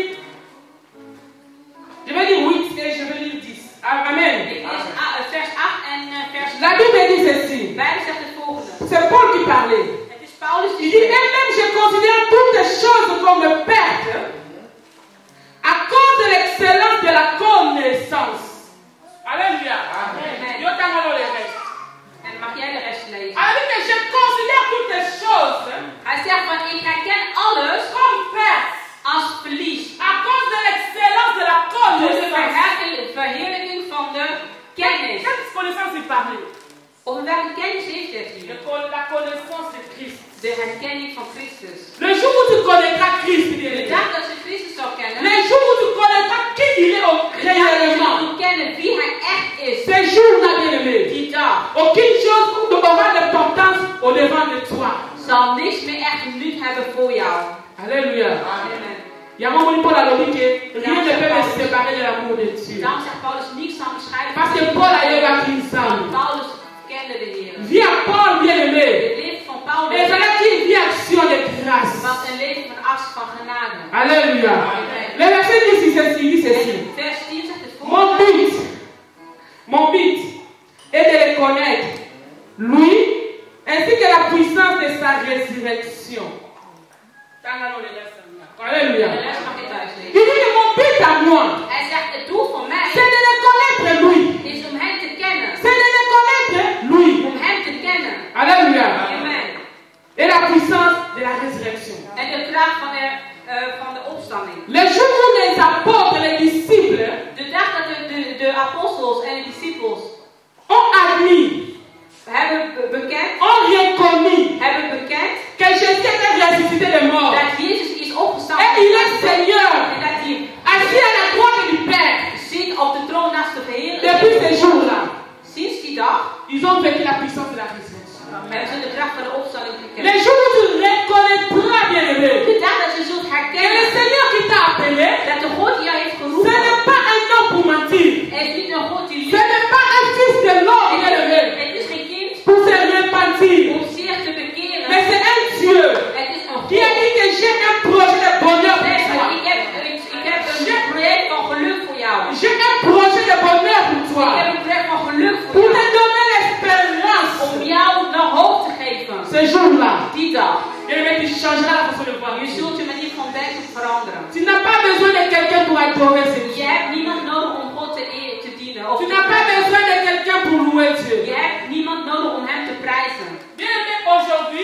8 et je vais lire 10. Amen. Ik lees vers 8 en vers 10. La Bible dit ceci. Bijbel zegt het volgende. C'est Paul qui parlait. Het is Paulus Il die dit, et spreekt. même je considère toutes les choses comme perte à cause de l'excellence de la connaissance. Alléluia. Amen. Yo t'en les restes. En mag jij de rest lezen? Alors je considère toutes les choses Hij zegt van ik herken alles comme perte als verlies. à cause de l'excellence de la Door de connaissance. verheerlijking van de kennis. Quelle connaissance il parlait? Over welke kennis heeft het hier? La connaissance de Christ. De herkenning van Christus. Le jour où tu connaîtras Christ, De dag dat je Christus zal kennen. le jour où tu connaîtras qui il est réellement, Je kennen wie hij echt is. ce jour-là, bien-aimé, Die dag aucune chose n'aura d'importance au devant de toi. zal niks meer echt nut hebben voor jou. Alléluia. Amen. Il y a un moment où Paul a dit que rien ne peut me séparer de l'amour de Dieu. Daarom zegt Paulus niets zal me scheiden Parce que Paul a eu la puissance. van Paulus kende de Heer. Vie à Paul, bien-aimé. Het leven van Paulus Et c'est là qu'il vit action de grâce. was een leven van actie van genade. Alléluia. Le verset dit ceci. En vers 10 zegt het volgende. Mon but est de le connaître, lui, ainsi que la puissance de sa résurrection. Alléluia. De rest mag je thuis Il lezen. dit que mon but à moi, Hij zegt het doel voor mij c'est de le connaître lui. is om hem te kennen. C'est de le connaître lui. Om hem te kennen. Alléluia. Amen. Et la puissance de la résurrection. En de kracht van de opstanding. Le jour où les apôtres, les disciples, De dag dat de apostels en de discipels ont admis, hebben bekend que Jésus était ressuscité des morts. dat Jezus is opgestaan Et il est Seigneur, en dat hij assis à la droite du Père. zit op de troon naast de Depuis Verheerlijking. ces jours-là, Sinds die dag ils ont vécu la puissance de la résurrection. hebben ze de kracht van de opstanding gekend. Les jours où tu reconnaîtras, bien-aimé, De dag dat je zult que le herkennen Seigneur qui t'a appelé, dat de God die jou heeft ce geroepen n'est pas un homme pour mentir. en niet een God die Ce liegt. n'est pas un fils de l'homme, bien-aimé, Het is geen kind pour se repentir. om zich te bekeren. Mais c'est un Dieu Het is een qui a God. dit que j'ai un projet de bonheur pour Zeg toi. maar, ik heb een project van geluk voor jou. J'ai un projet de bonheur pour Ik toi. heb een project van geluk voor Pour te jou. donner l'espérance. Om jou nog hoop te geven. Ce jour-là, Die dag. bien-aimé, tu changeras la façon de voir. Je zult je manier van denken veranderen. Tu n'as pas besoin de quelqu'un pour adorer ce Je Dieu. hebt niemand nodig om God te dienen. Of Tu n'as pas besoin de quelqu'un pour louer Dieu. je hebt niemand nodig om hem te prijzen. Bien-aimé, aujourd'hui,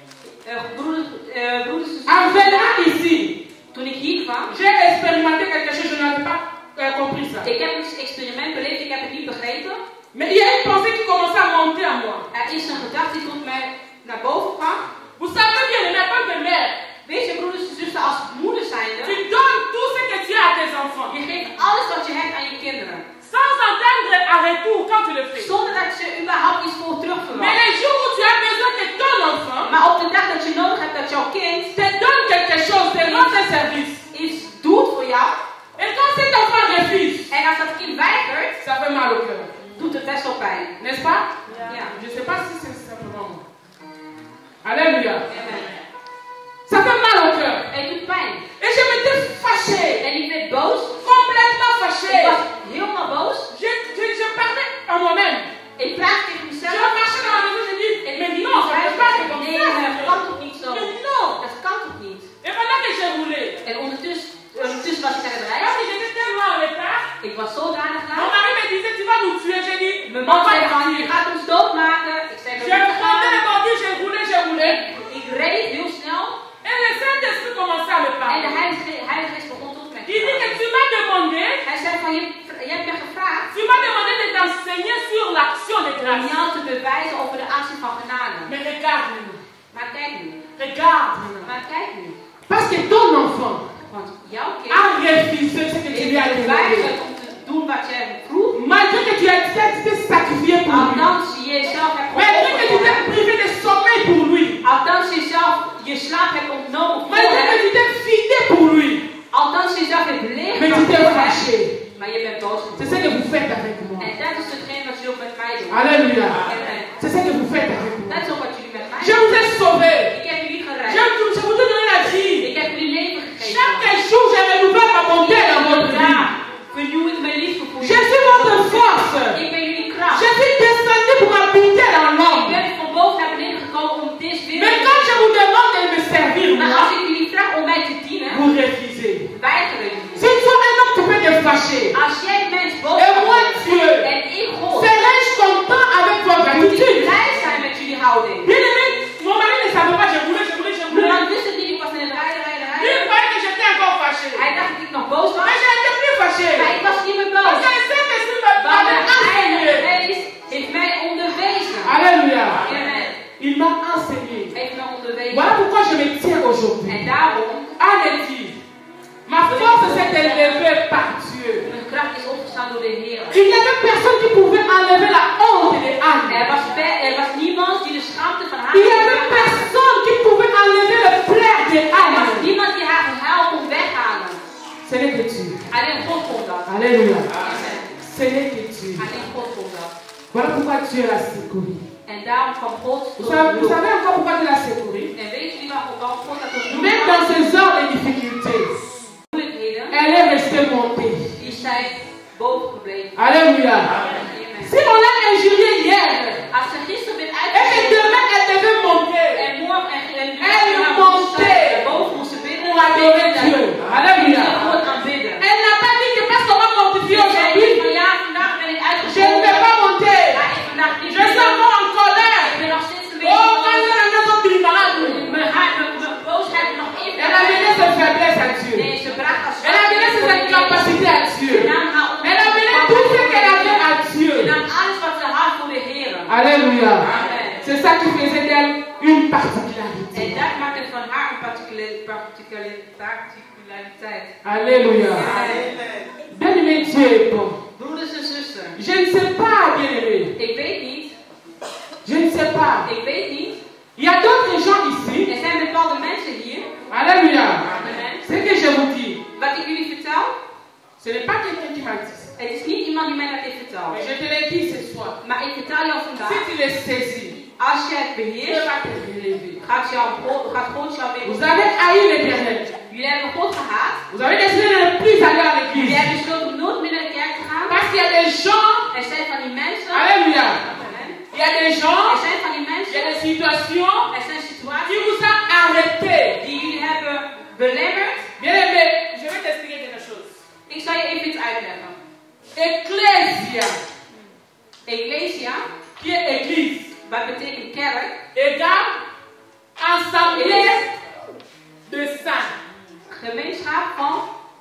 Broeders en en zusters, venant ici, toen ik hier kwam, j'ai expérimenté quelque chose, je n'avais pas compris ça. ik heb een experiment beleefd, ik heb het niet begrepen. Mais il y a une pensée qui commençait à monter à moi. Er is een gedachte die tot mij naar boven kwam. Vous savez bien, il n'y a pas de mère. Weet je, broeders en zusters, als moeder zijnde, Tu donnes tout ce que tu as à tes enfants. je geeft alles wat je hebt aan je kinderen. Sans entendre un retour quand tu le fais. Zonder dat je überhaupt iets voor terug Mais verwacht. les jours où tu as besoin que ton enfant Maar op de dag dat je nodig hebt dat jouw kind te donne quelque chose, te rende un service. iets doet voor jou, Et quand cet enfant refuse, en als dat kind weigert, ça fait mal au cœur. doet het best wel pijn. N'est-ce pas? Ja. Je ne sais pas si c'est simplement moi. Alléluia. Amen. Ça fait mal au cœur. Het doet pijn. Et je m'étais fâché. En ik werd boos. Complètement Ik fâché. was helemaal boos. Je parlais en moi-même. Ik praat tegen Je mezelf. marchais dans la maison, je dis, En mais ik non, ça ne peut pas être comme nee, ça. maar dat kan toch niet zo? Mais non. Dat kan toch niet? Et pendant que je roulais, En ondertussen was ik aan het parce rijden. que j'étais tellement en retard, Ik was zodanig mon laat. mari me disait, tu vas nous tuer. J'ai dit, Mijn on man va zei van, je partir. gaat ons doodmaken. Ik zei, Je prenais le bordure, je roulais. ik reed heel snel. Et le Saint-Esprit commençait à me En de parler. Heilige Geest begon tot mij te Il dit que praten. tu m'as demandé, Hij zei van, je hebt me gevraagd tu m'as demandé de t'enseigner sur l'action de om grâce. jou te bewijzen over de actie van genade. Mais regarde nous. Maar kijk nu. Regarde nous. Maar kijk nu. Parce que ton enfant Want jouw kind a refusé ce que tu lui as heeft demandé. geweigerd om te doen wat je vroeg. Malgré que tu as été sacrifié pour lui. Althans, je jezelf hebt Malgré que tu t'es geofferd. privé de sommeil pour lui. fâché. Maar je bent boos. C'est ce que vous faites avec moi. En dat is hetgeen wat jullie ook met mij doen. Alléluia. Amen. C'est ce que vous faites avec moi. Dat is ook wat jullie met mij Je doen. vous ai sauvé. Ik heb jullie gered. Je vous ai donné la vie. Ik heb jullie leven gegeven. Chaque jour, je renouvelle ma bonté dans votre vie. Vernieuw ik mijn liefde voor Je suis votre force. Ik ben jullie kracht. Je suis descendu pour habiter dans Ik l'homme. ben van boven naar beneden gekomen om deze wereld Mais quand je vous demande de me servir, Maar moi, als ik jullie vraag om mij te dienen, vous refusez. weigeren jullie. Si toi un homme, tu peux te fâcher. Als jij mens boos Et moi, Dieu, en ik God, serais-je content avec votre moet ik attitude? blij zijn met jullie houding. Bien aimé, mon mari ne savait pas, je voulais. Mijn man wist het niet, ik was in het rijden. Il croyait que j'étais encore fâché. Hij dacht dat ik nog boos was. Mais j'ai été plus fâché. Maar ik was niet meer Parce boos. que le Saint-Esprit Want m'avait de Heilige enseigné. Geest heeft mij onderwezen. Alléluia. Amen. Il m'a enseigné. Heeft mij onderwezen. Voilà pourquoi je me tiens aujourd'hui. En daarom, Allez-y. Ma force s'est élevée par Dieu. mijn kracht is opgestaan door de Heer. Il n'y avait personne qui pouvait enlever la honte de Anne. Er was niemand die de schaamte van haar Il n'y avait personne qui pouvait enlever le pleurs de Er was Anne. niemand die haar gehuil kon weghalen. Ce n'est que Dieu. Alleen God kon dat. Alléluia. Amen. Ce n'est que Dieu. Alleen God kon dat. Voilà pourquoi Dieu l'a secouru. En daarom kwam God Vous tot savez hulp. encore pourquoi Dieu l'a secouru? En weet jullie waarom God dat tot hulp Même kwam? dans ces heures de difficulté, Moeilijkheden, elle est restée montée. die zijn boven gebleven. Alléluia. Amen. Si on l'a injurié hier, Als ze gisteren werd et que uitgegeven demain elle devait monter en morgen en Elle montait boven moesten bidden, pour adorer Dieu. Alléluia. God aanbidden. Elle n'a pas dit que parce qu'on m'a mortifié Ze zei niet van aujourd'hui, ja, vandaag ben ik je ne uitgekomen. vais pas monter. Maar ik vandaag niet Je suis encore en Ik colère. ben nog steeds een Oh, beetje quand elle a notre tribunal, mijn boosheid nog even. elle a donné ses faiblesses à Dieu. Nee, ze bracht als Elle a donné ses incapacités à Dieu. Elle a donné tout ce qu'elle avait à Ze Dieu. nam alles wat ze had voor de Heer. Alléluia. Amen. C'est ça qui faisait d'elle une particularité. En dat maakt het van haar een particulariteit. Alléluia. Bien-aimé, Dieu est bon. Broeders en zussen, Je ne sais pas, bien-aimé. ik weet niet, Je ne sais pas. ik weet niet. Il y a d'autres gens ici. Er zijn bepaalde mensen hier. Alléluia. Amen. Ce que je vous dis, Wat ik jullie vertel, ce n'est pas quelqu'un qui m'a dit. het is niet iemand die mij dat heeft verteld. Mais je te l'ai dit ce soir. Maar ik vertel jou Si vandaag, tu le saisis, als je het Dieu beheerst, va te relever. gaat God jou weer Vous avez haï l'Éternel. Jullie hebben God gehaat. Vous avez décidé de ne plus aller à Jullie l'église. hebben besloten om nooit meer naar de kerk te gaan. Parce qu'il y a des gens, Er zijn van die mensen. Alléluia. Amen. Il y a des gens, Er zijn van die il y a mensen. des situations Er zijn qui situaties vous ont arrêté. die jullie hebben belemmerd. Bien aimé, je vais t'expliquer quelque chose. Ik zal je even iets uitleggen. Ecclésia, Ecclesia, qui est église, wat betekent kerk, égale assemblée de saints. gemeenschap van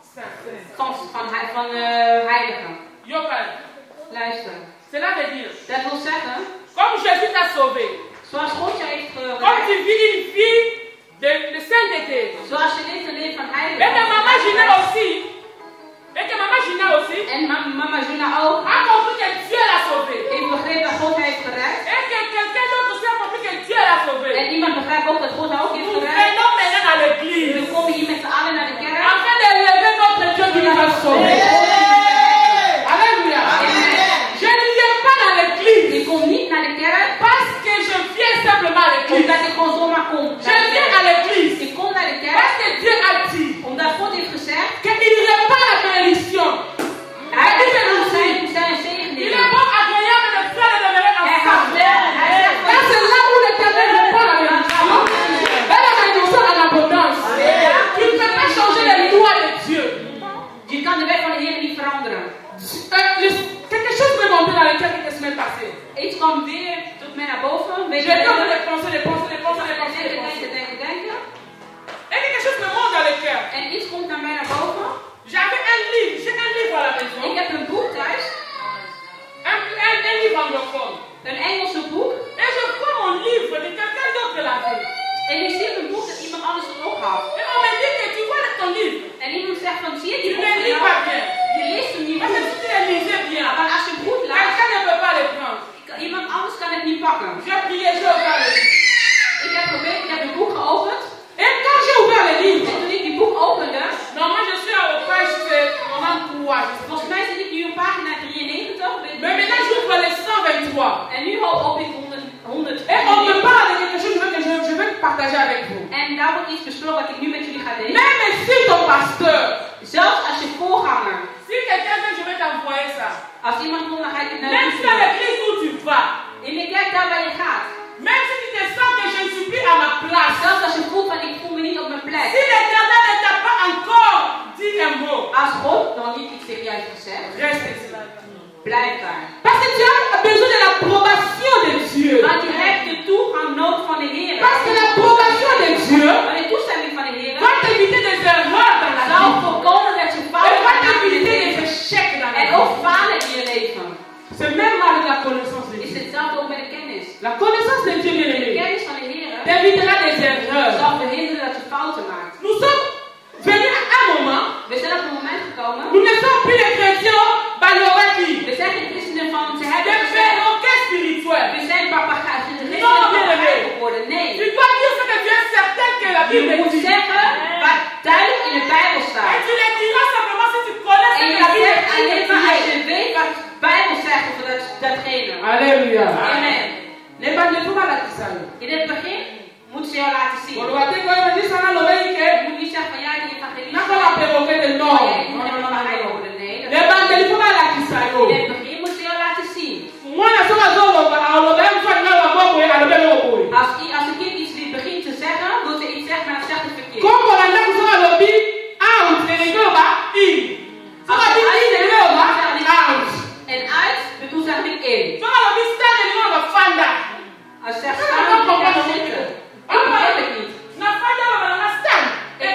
heiligen. Yokan, Luister. cela veut dire, Dat wil zeggen, comme Jésus t'a sauvé, zoals God jou heeft comme tu gered, vis une vie de sainteté, zoals je leeft een leven van et que maman Gina heiligheid. aussi, et que maman Gina aussi, En mama Juna ook a compris que Dieu l'a sauvé. heeft begrepen dat God haar heeft gered. Et que quelqu'un d'autre aussi a compris que Dieu l'a sauvé. En iemand begrijpt ook dat God haar ook heeft Nous gered. venons maintenant à We l'église, komen hier met z'n allen naar de kerk. afin d'élever notre Dieu qui nous a sauvés. Alléluia. Je ne viens pas dans l'église Ik kom niet naar de kerk parce que je viens simplement à l'église. omdat ik gewoon zomaar kom. Je viens à l'église Ik kom naar de parce kerk que Dieu a dit omdat God heeft gezegd, qu'il répand la bénédiction. hij zijn zegen Il nemen. est bon, agréable de frères et de mères Hij gaat ensemble. wel, Là, c'est là où l'Éternel répand la bénédiction. Et la bénédiction en abondance. Tu ne peux pas changer les lois de Dieu. Je kan de wet van de Heer niet veranderen. Quelque chose m'est monté dans le cœur quelques semaines passées. Iets kwam weer tot mij naar boven. Weet J'ai je comme wel? de penser. Denken. Et quelque chose me monte dans le cœur. En iets komt naar mij naar boven. J'avais un livre, j'ai un livre à la maison. Ik heb een boek thuis. Un livre anglophone. Een Engelse boek. Et je vois mon livre de quelqu'un d'autre là-bas. En ik zie een boek dat iemand anders er ook had. Et on me dit que tu vois ton livre. En iemand zegt van, zie je Tu die boek ne van lis jou? pas bien. Je leest hem niet Parce que goed. si tu le lisais bien, Maar als je hem goed laat, quelqu'un ne peut pas le prendre. iemand anders kan het niet pakken. J'ai prié, j'ai ouvert le livre. Ik heb geprobeerd, ik heb het boek geopend. Et quand j'ai ouvert le livre, En toen ik die boek opende, non, moi je suis au page 93. 123. Volgens mij zit ik nu op pagina 93. Mais maintenant, j'ouvre le 123. En nu op ik 100. Et on me parle de quelque chose que je veux partager avec vous. En daar wordt iets besproken wat ik nu met jullie ga delen. Même si ton pasteur, Zelfs als je voorganger, si quelqu'un veut, je vais t'envoyer ça. als iemand komt, dan ga ik het naar Même je si dans sturen. l'église où tu vas, In de kerk daar waar je gaat. même si tu te sens que je ne suis plus à ma place, Zelfs als je voelt van ik voel me niet op mijn plek. si l'Éternel ne t'a pas encore dit un mot, Als God nog niet iets serieus gezegd, reste ici. blijf daar. Parce que tu as besoin de l'approbation de Dieu. Want je hebt de toegang nodig van de Heer. Parce que l'approbation de Dieu Maar de toestemming van de Heer va t'éviter des erreurs dans la zal vie. voorkomen dat je Elle fouten va gaat maken in t'éviter je des leven. échecs dans En la ook vie. falen in je leven. C'est même avec la connaissance de Is Dieu. hetzelfde ook met de kennis. La connaissance de Dieu, bien De aimé, kennis van de Heer t'évitera des erreurs. zal verhinderen dat je fouten maakt. Nous sommes venus à un moment, We zijn op een moment gekomen. nous ne sommes plus les chrétiens baloraki, We zijn geen christenen van ze des hebben gezegd. perroquets spirituels. We zijn papagaaien. Geen Non, christenen bien aimé. geworden. Tu Nee. dois dire ce que tu es certain que la Je Bible moet dit. zeggen wat duidelijk in de Bijbel Et staat. tu le diras simplement si tu connais ce En que je la Bible zegt alleen maar als dit. je weet wat de Bijbel zegt over datgene. Alléluia. Amen. L'évangile va la kisana. In het begin moet ze jou laten zien. Pour le bateau, il va dire ça dans l'oreille Je que moet niet zeggen van ja, die evangelist. n'a pas la perroquet de non. Ja, ik moet helemaal maar worden. Nee. L'évangile va la kisana. In het begin moet ze jou laten zien. Moi, je suis à l'oreille, à l'oreille, je suis à l'oreille, à l'oreille. Als een kind iets begint te zeggen, moet ze iets zeggen, maar dan zegt het verkeerd. Comme on a dit que ça lobby out, les gars là, in. Ça va dire in les gars là, out. En uit bedoelt eigenlijk in. Ça va lobby stand les gars là, fanda. Als je zegt Ça staan, va dan pas ga je comprendre. zitten. Ah, Ik begrijp het niet. na fanda là, na stand. Et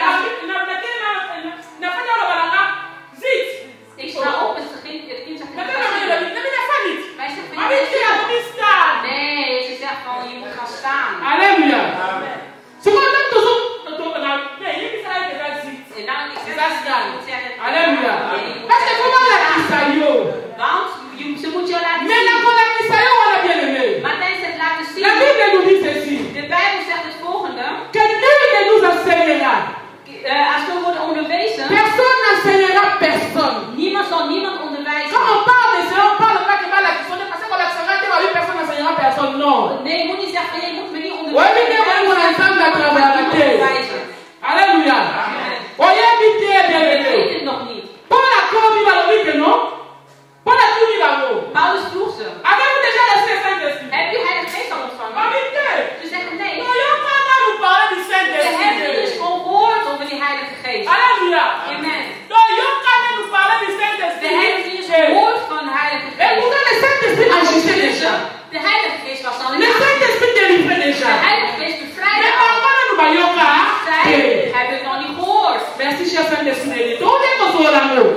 na fanda là, na zit. Ik sta op en het kind zegt Na fanda là, na fanda. wij zeggen Ah, mais tu as lobby stand. nee, ze zegt van je moet gaan staan. Alléluia. C'est comme ça toujours. Mais il est ça que là zit. En dan ik zeg je moet zeggen Alléluia. nee, je moet Parce que comment la zeggen, kisayo? want ze moet je laten Mais la zien. kisayo, on a bien aimé. Maar tijdens het laten La zien, Bible nous dit ceci. de Bijbel zegt het volgende. Que nul ne nous enseignera. Als we worden onderwezen, Personne n'enseignera personne. niemand zal niemand onderwijzen. Quand on parle de cela, on parle pas que mal la question parce qu'on enseignera, personne n'enseignera personne. Non. Nee, je moet niet zeggen, je moet me niet Oui, onderwijzen. mais nous, on ensemble à travers la vérité. Onderwijzen. Alléluia. On y habite bien Ik weet aimé. het nog niet. Paul a commis la vie non? Paul a tout mis là-haut. Paulus vroeg ze. Avez-vous déjà reçu le Saint-Esprit? Heb je Heilige Geest al ontvangen? Habitez. Ze zeggen nee. Nous n'avons pas nous parler du We hebben dus Saint-Esprit. gehoord over die Heilige Geest. Alléluia. Amen. Donc, nous parler du We Saint-Esprit. hebben dus gehoord van de Heilige Et Geest. pourtant, le Saint-Esprit agissait déjà. De Heilige Geest was al in Le actie. Saint-Esprit délivrait De déjà. Heilige Geest Mais bevrijdde al. encore, nous voyons qu'à. Zij hebben het nog niet gehoord. Merci, cher Saint-Esprit. Donc, on est comme ça, l'amour.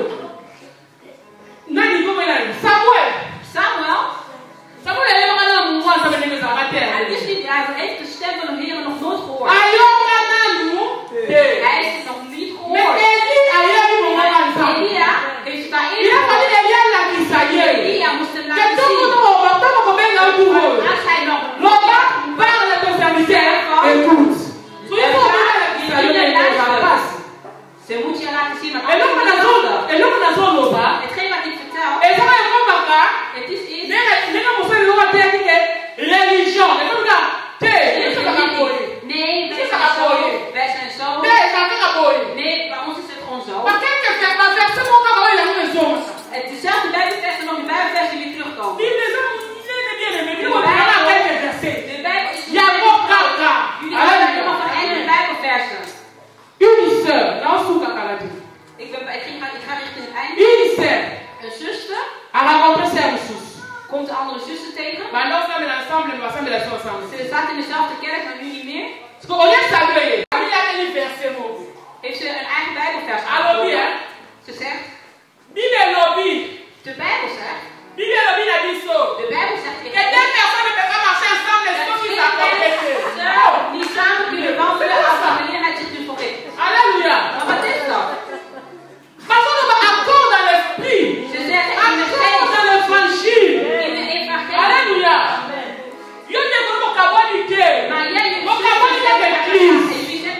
Nani, comment il a dit? Samuel. Samuel, Samuel, il est vraiment un mouvement, ça veut dire que ça va hij terre. wist niet, hij heeft de stem van de Heer nog nooit gehoord. Aïe, nous. Hij heeft het nog niet Mais gehoord. Élie, aïe, nous, Maar maman, Elia heeft het daarin il a fallu gehoord. Elia là qui s'aille. Elia moest hem Que laten tout le zien. monde au bâton, on va mettre tout rôle. Als hij nog L'homme parle de ton serviteur, écoute. Soyez pas obligés à qui s'aille, mais ça passe. ze moet je laten zien, maar Et l'homme anders n'a niet pas, nodig. et l'homme n'a pas le bas. Hetgeen wat ik vertel, Et ça va être comme ça. het is iets. Mais comme ça, nous allons dire que religion. Et comme ça, c'est ça va courir. Nee, wij Ça zijn va zo. courir. Wij zijn zo. Mais ça va courir. Nee, bij ons is het gewoon zo. Parce que c'est pas verset mon cas, il y a une maison. Het is dezelfde Bijbelvers en nog die Bijbelvers die weer terugkomen. Il les a bien aimés. Nous on va à quelques versets. De Bijbel is Il y a beaucoup de jullie hebben helemaal van enkele Bijbelversen. Une sœur, là on s'ouvre à Caladi. Ik ga richting het einde. Une sœur Een zuster a rencontré ses ressources. komt de andere zuster tegen. Maintenant, on est ensemble, nous allons faire ensemble. Ze staat in dezelfde kerk, maar nu niet meer. Parce qu'on est salué. Il a quel verset mon. Heeft ze een eigen Bijbelvers Allo bien. Ze zegt, Bible lobby. de Bijbel zegt, Bible lobby a dit ça. de Bijbel zegt Que deux personnes ne peuvent pas marcher ensemble, les choses qui s'accomplissent. niet samen kunnen wandelen als de gelegenheid zich nu verricht. Alléluia. Maar wat is dat? Parce qu'on va accord dans l'esprit. Ze zeggen in de Accord geest, dans l'évangile. in de evangelie. Alléluia. Yo ne peux pas cavoir l'idée. Maar jij, je Mon cavoir l'idée de Christ.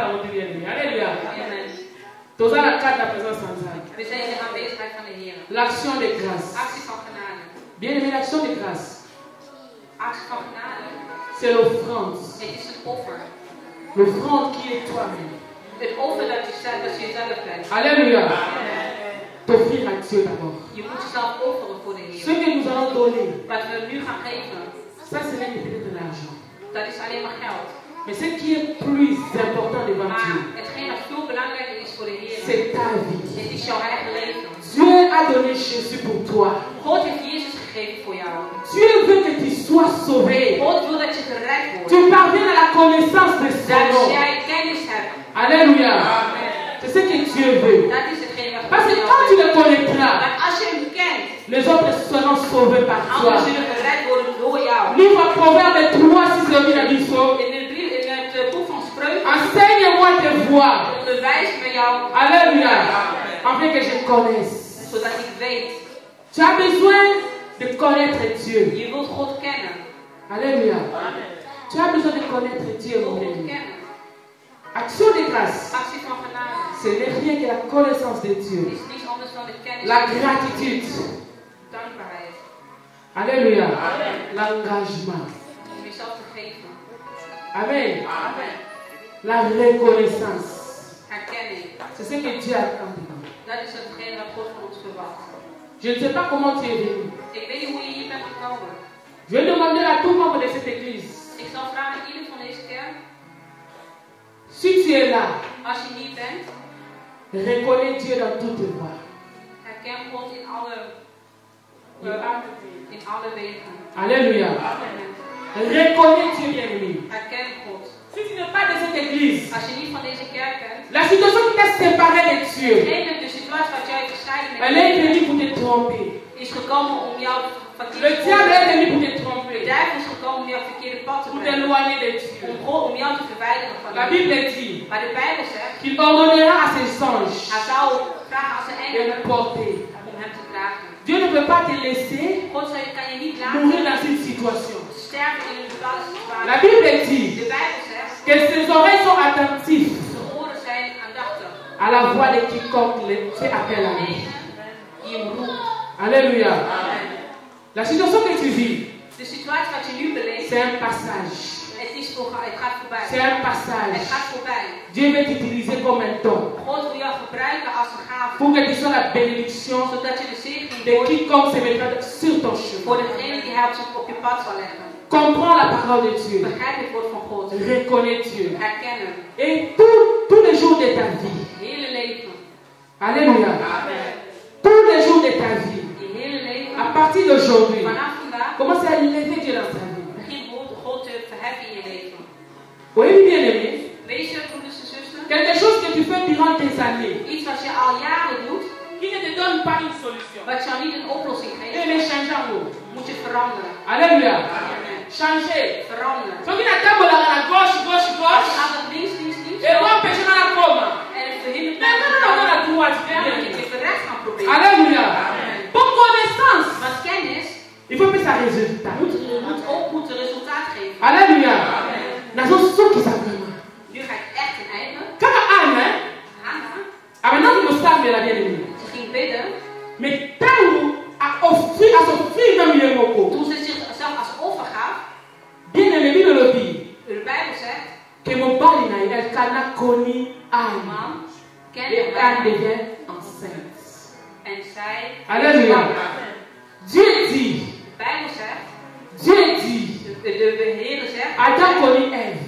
mon Dieu bien-aimé. Alléluia. Tous à la carte de la présence We zijn in de aanwezigheid van de Heer. L'action de grâce. Actie van genade. Bien-aimé, l'action de grâce. Actie van genade. C'est l'offrande. Het is een offer. L'offrande qui est toi-même. Het offer dat je jezelf bent. Alléluia. T'offrir à Dieu d'abord. Je moet jezelf offeren voor de Ce Heer. que nous allons donner, Wat we nu gaan geven, ça ce n'est peut-être de l'argent. dat is alleen maar geld. Mais ce qui est plus important devant Maar Dieu, hetgeen dat veel belangrijker is voor de Heer, c'est ta vie. het is jouw eigen leven. Dieu a donné Jésus pour toi. God heeft Jezus gegeven voor jou. Dieu veut que tu sois sauvé. God wil dat je gered wordt. Tu parviens à la connaissance de son Dat nom. jij kennis hebt. Alléluia. C'est ce que Dieu veut. Dat is hetgeen wat Parce God que wil. quand tu le connaîtras, Want als je hem kent, les autres seront sauvés par toi. anderen zullen gered worden door jou. Livre Proverbe 3, 6, le dit à Bissot. In het boek van Spreuken, Enseigne-moi tes voies. onderwijs me jou. Alléluia. Afin que je connaisse. Zodat ik weet. Tu as besoin de connaître Dieu. Je wilt God kennen. Alléluia. Tu as besoin de connaître Je Dieu, wilt mon God ami. kennen. Action de grâce. Actie van genade. Ce n'est rien que la connaissance de Dieu. Is niets anders dan de kennis. La gratitude. Dankbaarheid. Alléluia. L'engagement. Om jezelf te geven. Amen. Amen. La reconnaissance. Herkenning. C'est ce que Dieu attend de nous. Dat is hetgeen wat God van ons verwacht. Je ne sais pas comment tu es venu. Ik weet niet hoe je hier bent gekomen. Je vais demander à tout membre de cette église. Ik zal vragen aan ieder van deze kerk. Si tu es là, Als je hier bent, reconnais Dieu dans toutes tes voies. herken God in alle wegen. Alléluia. Amen. Reconnais Dieu bien-aimé. Herken God. Si tu n'es pas de cette église, Als je niet van deze kerk bent, la situation qui t'a séparé de Dieu, neem de situatie wat jij gescheiden elle est met venue pour te tromper. is gekomen om jou verkeerd Le te diable est worden. venu pour te De tromper, duivel is gekomen om jou verkeerde pad te pour brengen. t'éloigner de Dieu. Om jou te verwijderen van La hem. Bible dit Maar de Bijbel zegt, qu'il ordonnera à ses anges hij zou vragen als een de engel le porter. om hem te dragen. Dieu ne peut pas te laisser God zei, kan je niet mourir laten dans une situation. sterven in een bepaalde La situatie. Bible dit De Bijbel zegt, que ses oreilles sont attentives de oren zijn aandachtig. à la voix de quiconque fait appel à lui. Die hem roept. Alléluia. Amen. La situation que tu vis, De situatie wat je nu beleeft, c'est un passage. het gaat voorbij. C'est un passage. Het gaat voorbij. Dieu veut t'utiliser comme un don God wil jou gebruiken als een gave. pour que tu sois la bénédiction Zodat je de zegening de wordt quiconque se mettra sur ton voor chemin. degene die hij op je pad zal leggen. Comprends la parole de Dieu. Begrijp het woord van God. Reconnais Dieu. Herken hem. Et tous les jours de ta vie. Je hele leven. Alléluia. Amen. Tous les jours de ta vie. Je hele leven. À partir d'aujourd'hui, Vanaf vandaag commence à élever Dieu dans ta vie. begint God te verheffen in je leven. Oui, bien aimé. Weet je, broeders en zusters, Quelque chose que tu fais durant tes années, iets wat je al jaren doet, qui ne te donne pas une solution. wat jou niet een oplossing Et geeft, les changer en mots. moet je veranderen. Alléluia. Amen. Changer. Veranderen. Ce qui n'attend pas la gauche, gauche, Als je gauche. gaat links, links, links, Et moi, empêcher dans la coma. en het verhindert Mais maintenant, on a la droite. dan moet je even rechts gaan proberen. Alléluia. Amen. Pour connaissance, Want kennis il faut que ça résultat. moet een resultaat geven. Alléluia. Amen. Nous avons ce qui s'appelle. Nu ga ik echt een einde. Quand Anne, Hanna, ah maintenant il me semble la bien-aimée. ze ging bidden. Mais tant à offrir à son fils même il est moko. Toen ze zichzelf als offer gaf, Bien-aimé, il le dit. de Bijbel zegt, Que mon bali na el kana koni een Anne. man kende Et Anne haar devient enceinte. en zij. Alléluia. Dieu dit. De Bijbel zegt, Dieu dit. de Heer zegt, Adam koni Ève.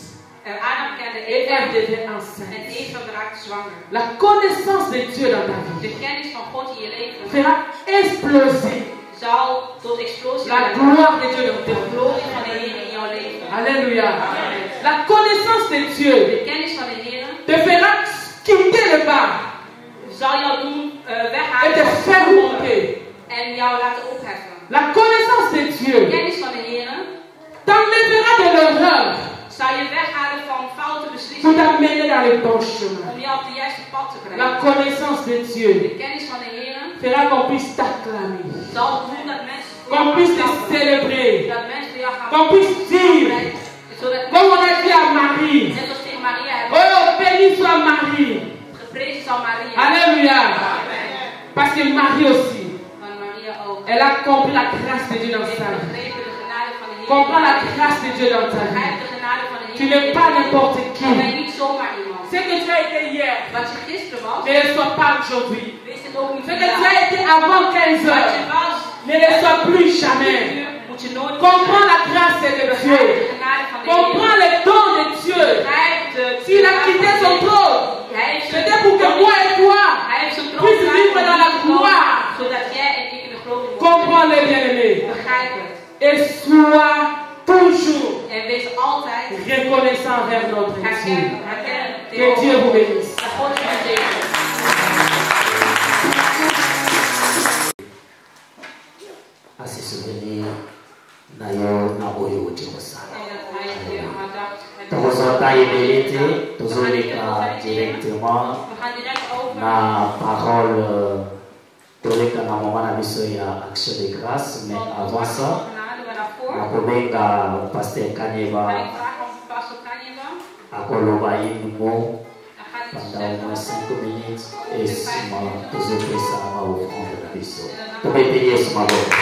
Adam kende Et Eva Ève devient en enceinte. Eva raakte zwanger. La connaissance de Dieu dans ta vie De kennis van God in je leven fera exploser zal tot explosie la leiden. gloire de Dieu dans De ta vie. glorie van de Heer in jouw leven. Alléluia. La connaissance de Dieu De kennis van de Heer te fera quitter le bas zal jou doen et weghalen te faire monter. en jou laten opheffen. La connaissance de De Dieu kennis van de Heer t'enlèvera de l'erreur zal je weghalen van foute pour beslissingen t'amener dans le bon chemin. om jou op de juiste pad te La brengen. connaissance de De Dieu kennis van de Heer fera qu'on puisse t'acclamer, zal doen dat mensen voor qu'on jou puisse te gaan klappen. célébrer, Dat mensen voor jou gaan qu'on puisse dire, zodat comme on a dit à Marie, net als tegen Oh, béni soit Marie. Alléluia. Parce que Marie aussi, elle a compris la grâce de Dieu dans sa vie. Comprends la grâce de Dieu dans ta vie. Tu n'es pas n'importe qui. Ce que tu as été hier, ne le sois pas aujourd'hui. Ce que tu as été avant 15 heures, ne le sois plus jamais. Comprends la grâce de Dieu. Comprends le don de Dieu. S'il a quitté son trône, c'était pour que moi et toi puissions vivre dans la gloire. Comprends-le, bien-aimé. Et sois toujours reconnaissant envers notre Dieu. Que Dieu vous bénisse. À se souvenir d'ailleurs Naboyo Otirosa. Tozota Ibelete, Tozoleka directement la parole Toleka na moment na biso ya action de grâce, mais avant ça, nakobenga pasteur Kanyeba akoloba inmo pendant au moins 5 minutes et sima tozopesa na offrande na biso. Tobete Yesu maboko.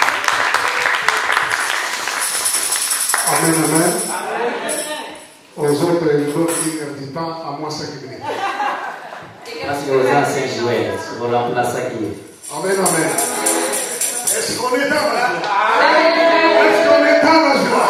Amen, amen. Aux autres, ils vont dire du temps à moi 5 minutes. Parce que aux anciens joueurs, on remplace ça qui est. Amen, amen. Est-ce qu'on est dans la joie? Est-ce qu'on est dans la joie?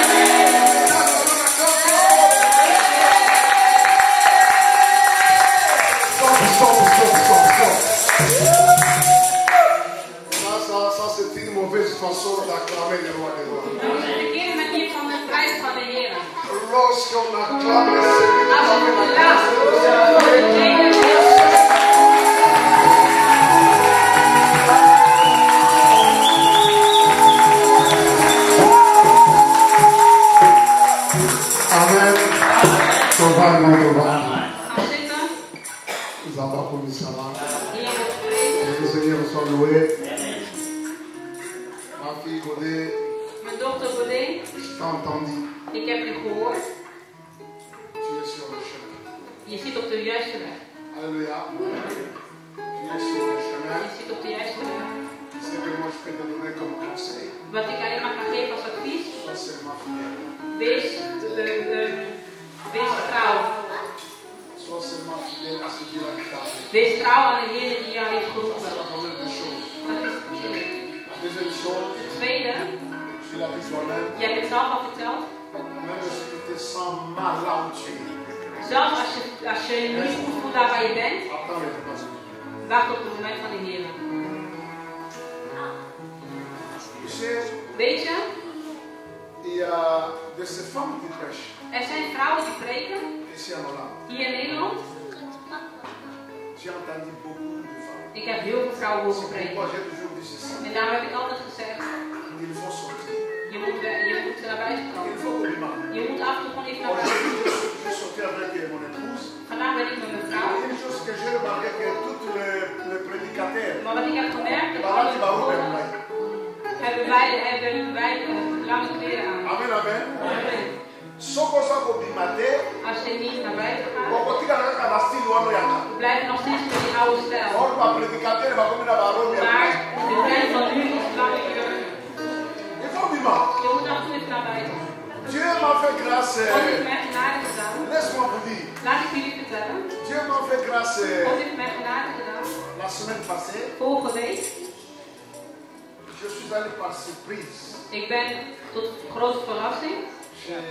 Stop. Ça c'est une mauvaise façon d'acclamer le roi des rois. Lorsqu'on acclame le Seigneur, Amen. Nous avons commis ça là. Que le Seigneur soit loué. Ma fille Godé, je t'ai entendu. Ik heb u gehoord. Tu es sur le chemin. Je zit op de juiste weg. Alléluia. Tu es sur le chemin. Je zit op de juiste weg. C'est que moi je peux te donner comme conseil. Wat ik alleen maar kan geven als advies. Sois seulement fidèle. Wees trouw. Sois seulement fidèle à ce Dieu qui t'a fait. Wees trouw aan de Heer die jou heeft geroepen. C'est la première des choses. Dat is het eerste. La deuxième chose, Het tweede, tu l'as dit toi-même, je hebt het zelf al verteld. même si tu te sens mal là où tu es, Zelfs als je niet goed voelt daar waar je bent, attends le dépassement. wacht op het moment van de Heer. Tu sais, Weet je, il y a de ces femmes qui prêchent er zijn vrouwen die preken, ici en Hollande. hier in Nederland. J'ai entendu beaucoup de femmes. Ik heb heel veel vrouwen horen C'est preken. pourquoi j'ai toujours dit ceci. En daarom heb ik altijd gezegd, Il faut sortir. je moet naar buiten Il komen. faut communiquer. Je moet af en toe gewoon even naar buiten. Aujourd'hui, je sortais avec mon épouse. Vandaag ben ik met mijn vrouw. Une chose que j'ai remarqué que tous les prédicateurs, Maar wat ik heb gemerkt, dat voilà, alle tu vas où scholen hebben wij lange kleren aan. Amen, amen. Amen. Soko soko bimate, Als je niet naar buiten gaat, okotika na na style wano yaka. blijf je nog steeds met die oude stijl. Or ba prédicateur ba komina ba romi ya. Maar de trend van nu is lange jurk. Il faut bima. Je moet af en toe even naar buiten. Dieu m'a fait grâce. God heeft mij genade gedaan. Laisse-moi vous dire. Laat ik jullie vertellen. Dieu m'a fait grâce God heeft mij genade gedaan. la semaine passée. Vorige week, Je suis allé par surprise ik ben tot grote verrassing chez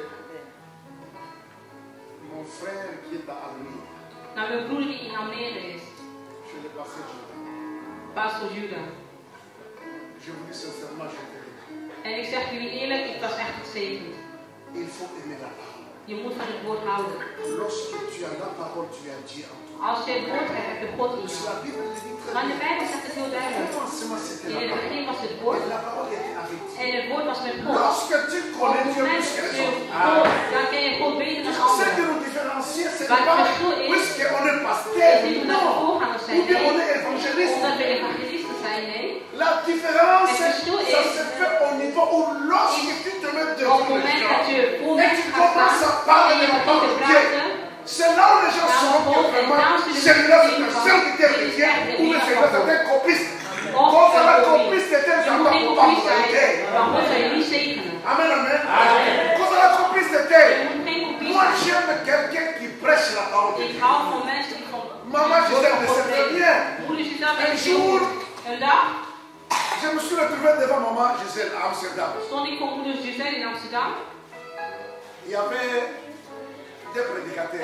mon frère qui est à Almere, naar mijn broer die in Almere is, chez le pasteur Judas. Pastor Judah. Je vous dis sincèrement, j'ai été béni. En ik zeg jullie eerlijk, ik was echt gezegend. Il faut aimer la parole. Je moet van het woord houden. Lorsque tu as la parole, tu as Dieu en toi. Als je het woord hebt, heb je God in Parce que je. la Bible le dit très Want de bien. Bijbel zegt het heel duidelijk. Au commencement, c'était In la het parole. begin was het woord Et la parole était avec Dieu. en het woord was met God. Lorsque tu Op connais het Dieu moment plus que dat les je autres, God, dan ken je God beter dan ce qui anderen. nous différencie, c'est Wat pas het verschil is, puisqu'on est is pasteur, niet omdat we non. voorgangers Ou zijn, bien on nee. est évangéliste. Omdat we evangelisten zijn. La différence, ça se fait au niveau où lorsque tu te mets devant les gens et tu commences à parler de la part de Dieu, c'est là où les gens sont que vraiment celui-là c'est un serviteur de Dieu ou le celui-là c'est un copiste. Quand on a copiste, c'est un serviteur pour Amen, amen. Quand on a copiste, moi j'aime quelqu'un qui prêche la parole de Dieu. Maman Gisèle le sait très bien. Un jour, je me suis retrouvé devant maman Gisèle à Amsterdam. Il y avait des prédicateurs.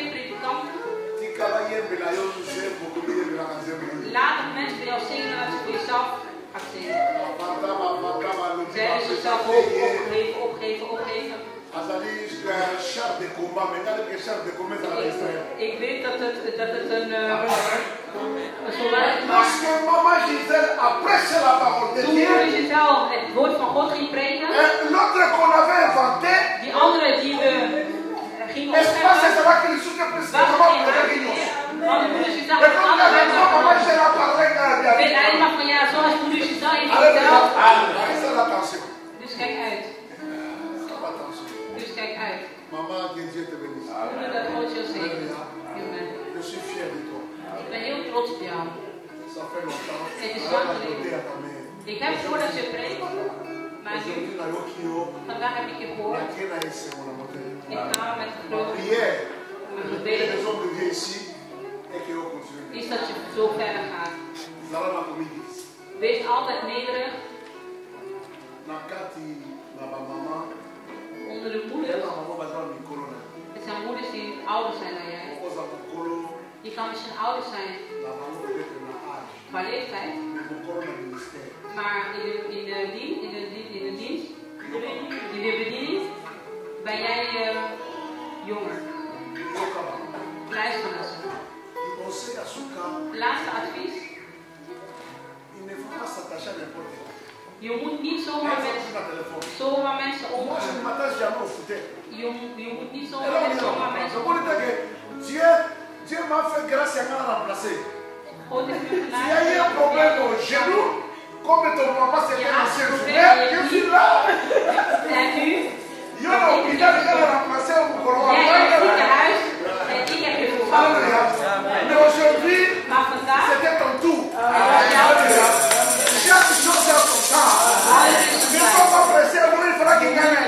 Later mensen bij jou zingen dat ze voor jezelf gaat zingen. Zij zichzelf opgeven. Ik weet dat het een soldaat is. Toen Gisèle het woord van God ging preken, die andere die we gingen opzetten, want de moeder Gisèle het andere weet alleen van ja, zoals moeder Gisèle heeft verteld. Dus kijk uit. Dus kijk uit. Maman, que Dieu te bénisse. Moeder, dat God je zegent. Je suis fier de toi. Ik ben heel trots op jou. Ça fait longtemps. Het is lang geleden. Ik heb voordat je preekt, maar nu, vandaag heb ik je gehoord. Ik ga met mijn gebed is dat je zo verder gaat. Wees altijd nederig. Onder de moeders. Het zijn moeders die ouder zijn dan jij. Je kan misschien ouder zijn qua leeftijd, maar in de bediening ben jij jonger. Luister eens. Laatste advies. Je moet niet zomaar mensen omgaan. Je moet niet zomaar mensen omgaan. Dieu m'a fait grâce à m'a remplacé. S'il y a eu un problème au genou, comme ton papa c'était un ancien joueur, je suis là. Yo no, il a déjà remplacé au couloir. Mais aujourd'hui, c'était ton tour. Chaque chose a son temps. Ne sois pas pressé, il faudra qu'il gagne.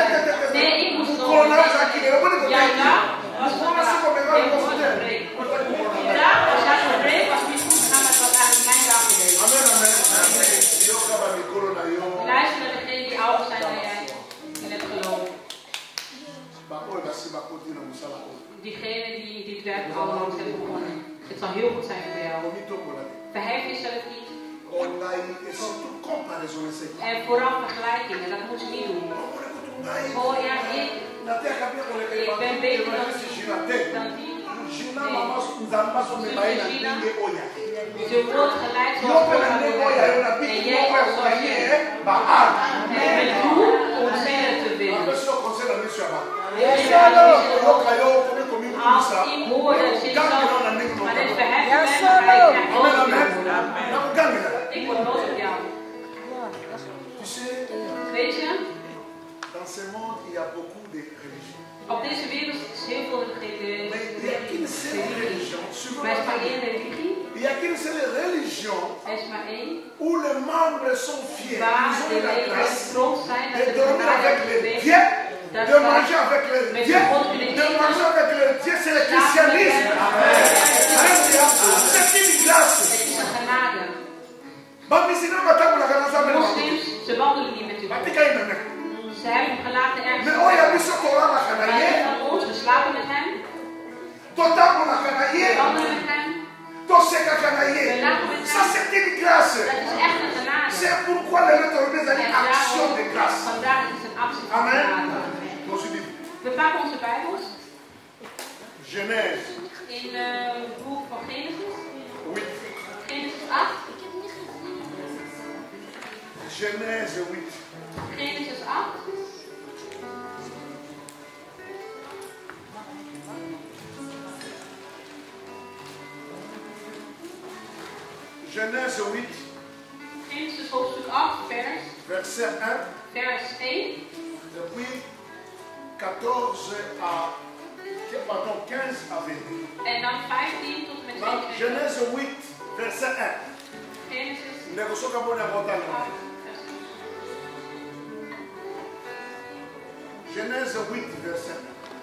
Luister naar degenen die ouder zijn dan jij in het geloof. Diegenen die het werk allemaal hebben begonnen. Het zal heel goed zijn voor jou. Verhef jezelf niet. En vooral vergelijkingen, dat moet je niet doen. Oh ja, ik ben beter dan die. Ze wordt gelijk zoals God en jij wordt zoals jij. En met doel om verder te winnen. Als ik hoor dat je zo maar dit verheffen bent, ga ik echt boos op jou. Ik word boos op jou. Weet je? Op deze wereld is heel veel religie. Maar er is maar één religie. Er is maar één. Waar de leden trots zijn dat ze vandaag hebben de manger avec le Dieu, de manger avec le Dieu, c'est le christianisme. C'est une grâce. Moslims, ze wandelen niet met u. Ze hebben hem gelaten ergens. Wij van ons, we slapen met hem. We wandelen met hem. We lachen met hem. Dat is echt een genade. C'est pourquoi les lettres romaines ont une action de grâce. Vandaag is het een actie van genade. We pakken onze Bijbels. Genèse. In het boek van Genesis. Genesis 8. Genèse 8. Genesis 8. Genèse 8. Genesis hoofdstuk 8, verset 1. Vers 1. Depuis 15 à 20. En dan 15 tot en met 20. Genèse 8, verset 1. Genesis 8. Genèse 8, verset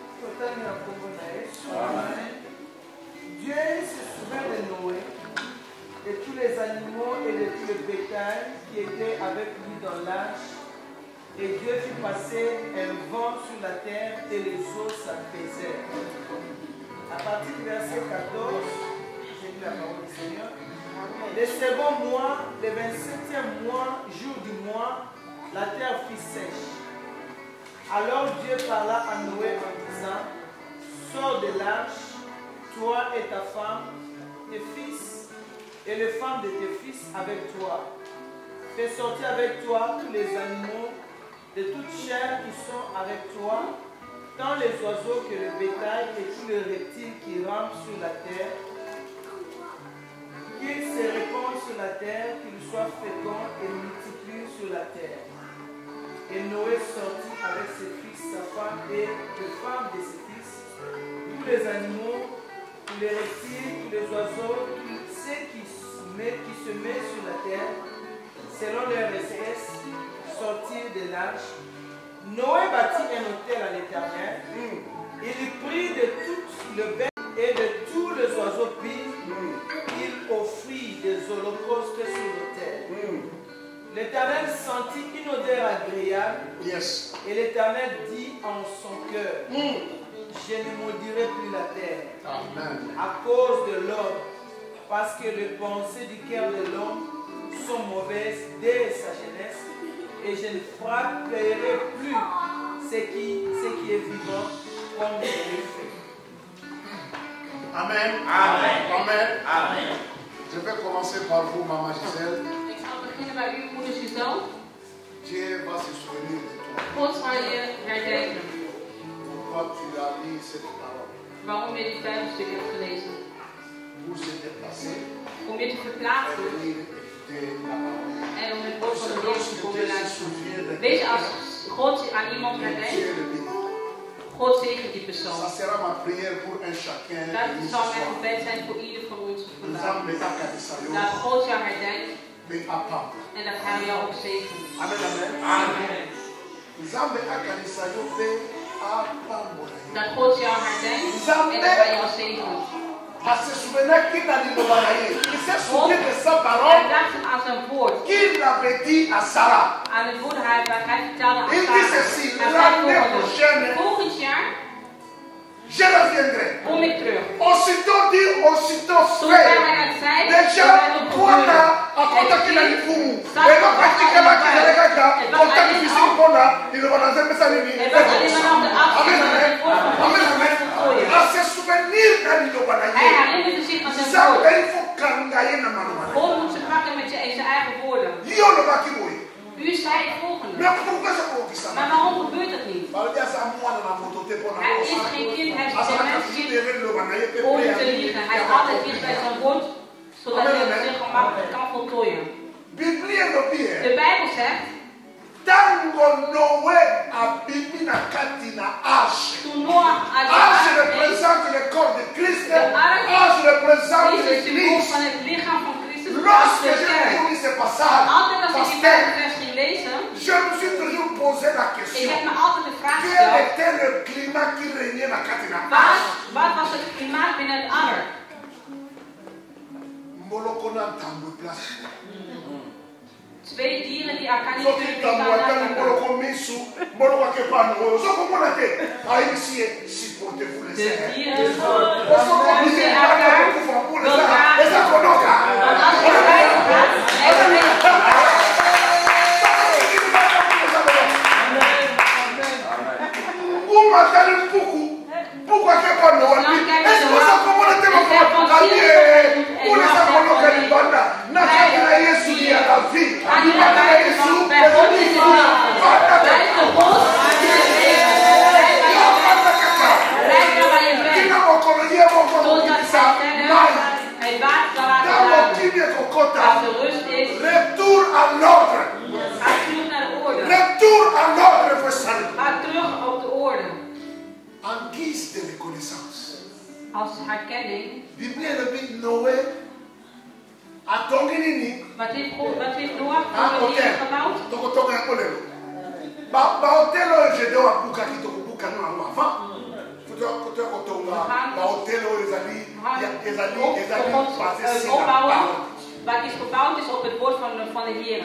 1. Amen. Dieu se souvint de Noé, de tous les animaux et de tout le bétail qui étaient avec lui dans l'arche. Et Dieu fit passer un vent sur la terre et les eaux s'apaisèrent. À partir du verset 14, j'ai lu la parole du Seigneur. Le second mois, le 27e mois, jour du mois, la terre fut sèche. Alors Dieu parla à Noé en disant, sors de l'arche, toi et ta femme, tes fils et les femmes de tes fils avec toi. Fais sortir avec toi tous les animaux de toute chair qui sont avec toi, tant les oiseaux que le bétail et tous les reptiles qui rampent sur la terre, qu'ils se répandent sur la terre, qu'ils soient féconds et multiplient sur la terre. Et Noé sortit avec ses fils, sa femme et les femmes de ses fils, tous les animaux, tous les reptiles, tous les oiseaux, tous ceux qui se mettent sur la terre, selon leur espèce, sortirent de l'arche. Noé bâtit un autel à l'Éternel. Il prit de tout le bec et de tous les oiseaux pires. Il offrit des holocaustes sur l'autel. L'Éternel sentit une odeur agréable. Yes. Et l'Éternel dit en son cœur, je ne maudirai plus la terre. Amen. À cause de l'homme, parce que les pensées du cœur de l'homme sont mauvaises dès sa jeunesse, et je ne frapperai plus ce qui est vivant comme je l'ai fait. Amen. Amen. Amen. Amen. Je vais commencer par vous, Maman Gisèle. Ik zal beginnen bij u, moeder Gisèle. Dieu va se souvenir de toi. God zal je herdenken. Pourquoi tu as lu cette parole? Waarom je dit Bijbelstuk hebt gelezen. Pour se déplacer. Om je te verplaatsen. En om het woord van de Heer te komen luisteren. Weet je, als God aan iemand herdenkt, God zegent die persoon. Ça sera ma prière pour un chacun. Dat zal mijn gebed zijn voor ieder van ons vandaag. Dat God jou herdenkt. En dat Hij jou ook zegent. Amen, amen. Amen. Dat God jou herdenkt en dat Hij jou zegent. Parce que souvenez qu'il a dit il s'est souvenu de sa Hij parole dacht aan zijn woord. qu'il avait dit à Sarah. Aan het woord hij vertelde aan Il dit ceci, Sarah. l'année prochaine, Volgend jaar je reviendrai. kom ik terug. Aussitôt dit, aussitôt Zodra fait. hij dat zei, Déjà, toi là, à côté qu'il a dit fou. Et non, pratiquement qu'il a regardé, comme ça, il dit qu'on a, il va dans un message de vie. Amen, amen. Amen, amen. À se souvenir quand il va Hij naître. herinnerde zich aan zijn Ça, woord. il faut kangaye na manuwa. God moet ze pakken met zijn eigen woorden. Yo le baki boy. U zei het volgende. Mais pourquoi ça pour ça? Maar waarom gebeurt dat niet? Baldia sa moi na moto te pour na. Hij is geen kind, hij is geen mens om te liegen. Hij is altijd dicht bij zijn woord, zodat hij het zich gemakkelijk kan voltooien. Biblia no bien. De Bijbel zegt, Tango Noé a bibi na kati na arche. toen Noach uit de Arche ark représente le corps de Christ. De ark Arche représente is het symbool l'Église. van het lichaam van Christus. Lorsque de j'ai kerk. lu ce passage, Altijd als ik die pasteur, Bijbelvers ging lezen, je me suis toujours posé la ik question. heb me altijd de vraag Quel gesteld, était le climat qui régnait na kati na arche? wat was het klimaat binnen het ark? Molokona tango place. Twee dieren die elkaar niet Soki kunnen tango verstaan. atani moloko misu, moloko ke pano. So komona te. Aïsi supportez-vous les De serres. dieren Osoko moeten mise elkaar kufa pour les elkaar. serres. Esa konoka. Want als je eruit gaat, en je Uma tali mpuku. Puku ake pano wani. Esi kosa komona te mako. Alie. Ule sa konoka ni banda. Na kati na Yesu ni ya la vie. Ni banda na Yesu. Ezo ni vie. Banda te. Kina mokolojia mokolojia sa. Nai. Dans mon kimi kokota. Retour à herkenning. Bible est Noé a tonginini. Wat heeft Noach voor de Heer gebouwd? Ba hotel je dois buka ki to buka no avant. Kote kotonga ba hotel ezali opbouwen wat is gebouwd is op het woord van de Heer.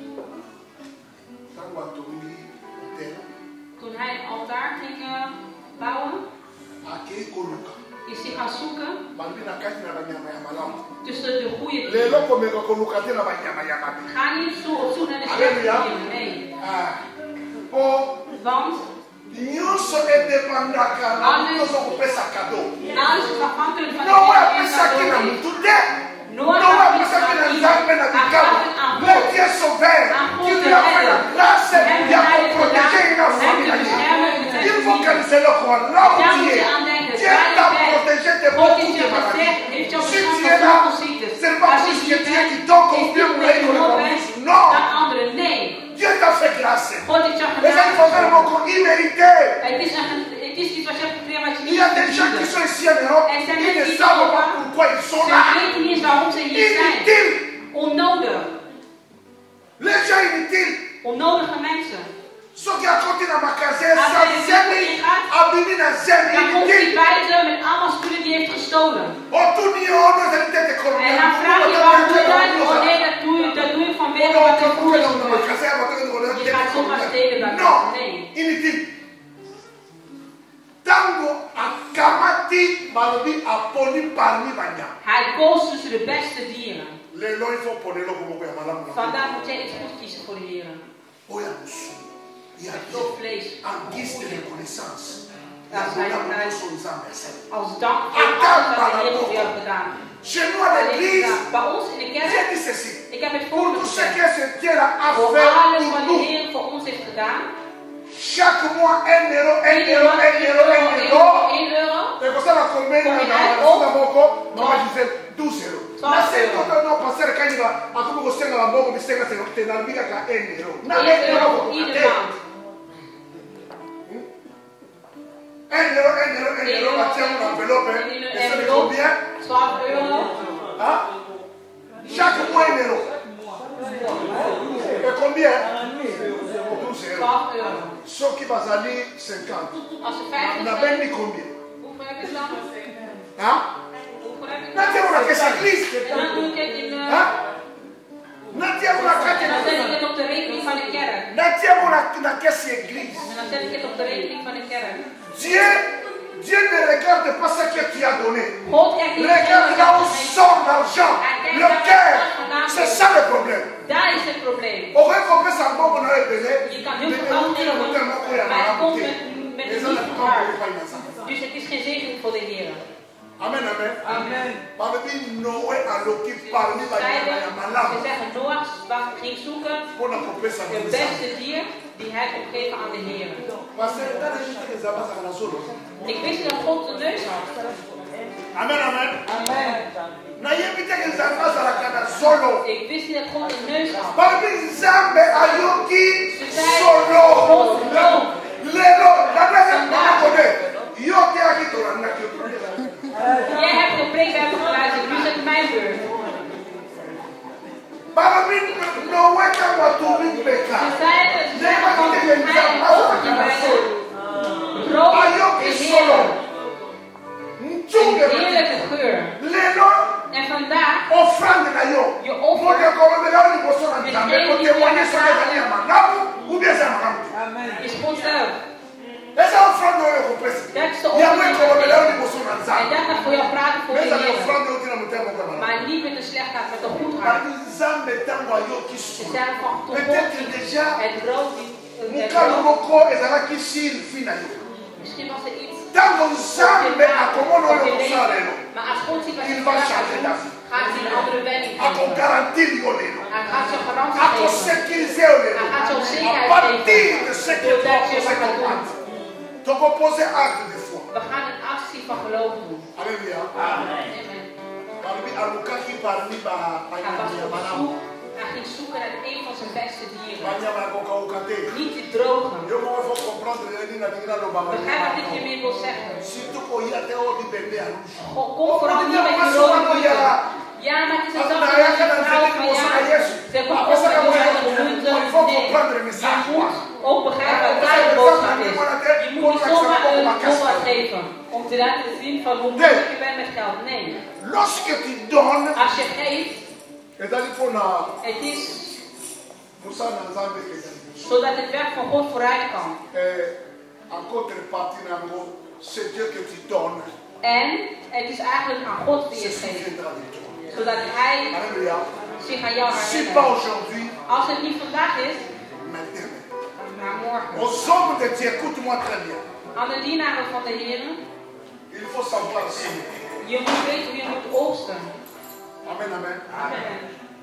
Toen hij een altaar ging bouwen, is hij gaan zoeken tussen de goede dieren. Ga niet zo op zoek naar de slechte dieren, nee. Want nyonso edependaka na moto okopesa cadeau. Noé apesaki na mutu te. Noé apesaki na nzambe na bikabo. Le Dieu sauveur qui lui a fait la grâce ya koprotéger na famille na ye. Il faut qu'elle le croie là où tu es. Dieu t'a protégé de beaucoup de maladies. Si tu es là, c'est pas parce que Dieu qui donne comme Dieu voulait qu'on le commence. Non. Dieu t'a fait grâce. Les gens font encore immérité. Il y a des gens qui sont ici en Europe, ils ne savent pas pourquoi ils sont là. Inutiles. Les gens inutiles. Onnodige mensen. Ceux qui racontent dans ma caserne, ça zemi, abîmé dans zemi. Dan komt hij buiten met allemaal spullen die hij heeft gestolen. En dan vraag je waarom doe je dat? Oh nee, dat doe je vanwege wat er goed is gebeurd. Je gaat zomaar stelen bij mij. Nee. Inutile. Tango akamati balobi aponi parmi banya. Hij koos tussen de beste dieren. Vandaag moet jij iets goed kiezen voor de heren. Il y a veel vlees. En guise de reconnaissance. Als dank voor alles wat de Heer voor jou heeft gedaan. Chez nous à l'église, bij ons in de kerk, j'ai dit ceci. Ik heb het Pour tout ce que ce Dieu a voor fait alles wat de pour Heer nous. voor ons heeft gedaan. Chaque mois 1 euro, 1 euro, 1 euro, 1 euro. Et pour ça, la combien non, je disais 12 euros. Mais c'est quand on passe le candidat, à comme vous savez, la bombe, c'est que c'est dans le bilan qu'à 1 euro. 1 euro, 1 euro, 1 euro, tiens mon enveloppe. Et ça fait combien? 12 euros. Hein? Chaque mois 1 euro. Et combien? 12 euros. 12 euros. Ceux qui vont aller 50. Als er On 50 a bien mis combien? hoeveel heb je dan? Hein? Hoeveel heb je Non, tiens, on a fait ça église. En dan doe ik het in Hein? Non, tiens, on a fait en dan zet ik het op de rekening van de kerk. Non, tiens, on a caisse église. En dan zet ik het op de rekening van de kerk. Dieu ne regarde pas ce que tu as donné. God kijkt niet Regarde là où sort l'argent. Le cœur. C'est ça le problème. Daar is het probleem. On récompense un bon bonheur et béné. Je kan heel veel geld nemen, maar het komt met een niet hard. Dus het is geen zegen voor de Heer. Amen, amen. Amen. Parmi Noé à l'occupé parmi Ze zeggen, Noach ging zoeken het beste dier die hij kon geven aan de Heer. Ik wist dat God de neus had. Amen, amen. Amen. Ik wist niet dat God de neus had. Parmi Nzambe ayoki Ze solo. zei, Lelo, yo te akitora na kyoto. jij hebt de preek hebben geluisterd, nu is het mijn beurt. Parmi Noé kan wat doen peka. Ze zeiden, ze zeggen van mij ook die bij de brood Ayoki de solo. Heer. Een heerlijke geur. Lelo. En vandaag, Offrande na yo. je offert is God zelf. Dat is de offering. En dat gaat voor jou praten voor de Heer. Maar niet met de slechtheid, met de goedheid. Ze zeggen van tot God het brood misschien was er iets. Maar als God ziet wat je vandaag gaat doen, gaat hij een andere wending geven. Hij gaat zo garantie geven. Hij gaat zo zekerheid geven. Doordat je wat gaat doen. We gaan een actie van geloof doen. Alléluia. Amen. Alléluia. Hij ging zoeken naar een van zijn beste dieren. Niet te drogen. Begrijp wat ik hiermee wil zeggen. Kom vooral niet met je rode boeken. Ja, maar het is een zachte vrouw van ja. Ze komt ook met de moeite. Nee, je moet ook begrijpen wat daar de boodschap is. Je moet niet zomaar een voorbeeld geven. Om te laten zien van hoe moeilijk je bent met geld. Nee. Als je geeft, het is zodat het werk van God vooruit kan. En het is eigenlijk aan God die je geeft. Zodat Hij zich aan jou herinnert. Als het niet vandaag is, maar morgen. Aan de dienaren van de Heer, je moet weten wie je moet oogsten. Amen, amen. Amen.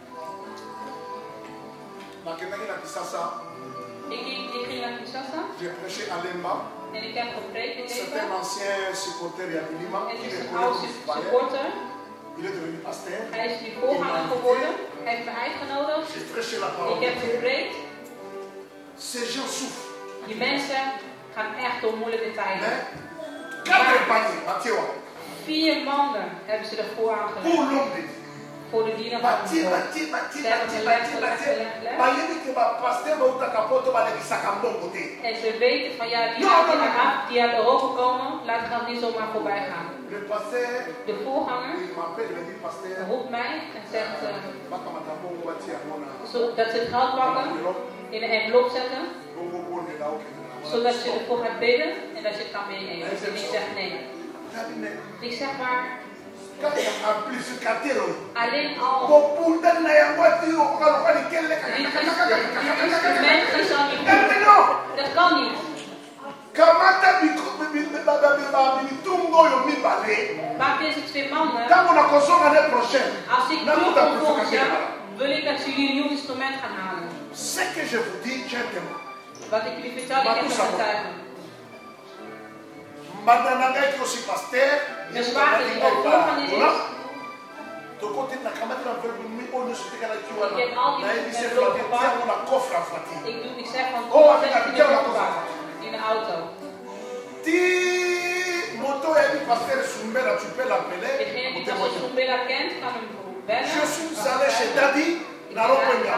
Ik ging naar Kinshasa. En ik heb gepreekt in deze. Het is een oude supporter. Hij is nu voorganger geworden. Hij heeft me uitgenodigd. Ik heb gepreekt. Die mensen gaan echt door moeilijke tijden. 4 maanden hebben ze ervoor aangelegd. Voor de diener van God. Ze hebben gelegd. En ze weten van ja, die uit Europa komen, laat het niet zomaar voorbij gaan. De voorganger roept mij en zegt dat ze het geld pakken, in een envelop zetten, zodat je ervoor gaat bidden en dat je het kan meenemen. Dus ik zeg nee. Ik zeg maar. Alleen al. Die is al niet goed. Dat kan niet. Pak deze 2 mannen. Als ik terugkom volgend jaar, wil ik dat jullie een nieuw instrument gaan halen. Wat ik jullie vertel, ik heb het getuigen. De zwaarte die ook voorganger is. Ik heb al die enveloppen gepakt. Ik zeg van kom, zet je in de auto. Degene die pastor Sumbela kent, kan hem bellen. Je suis allé chez Daddy. En ze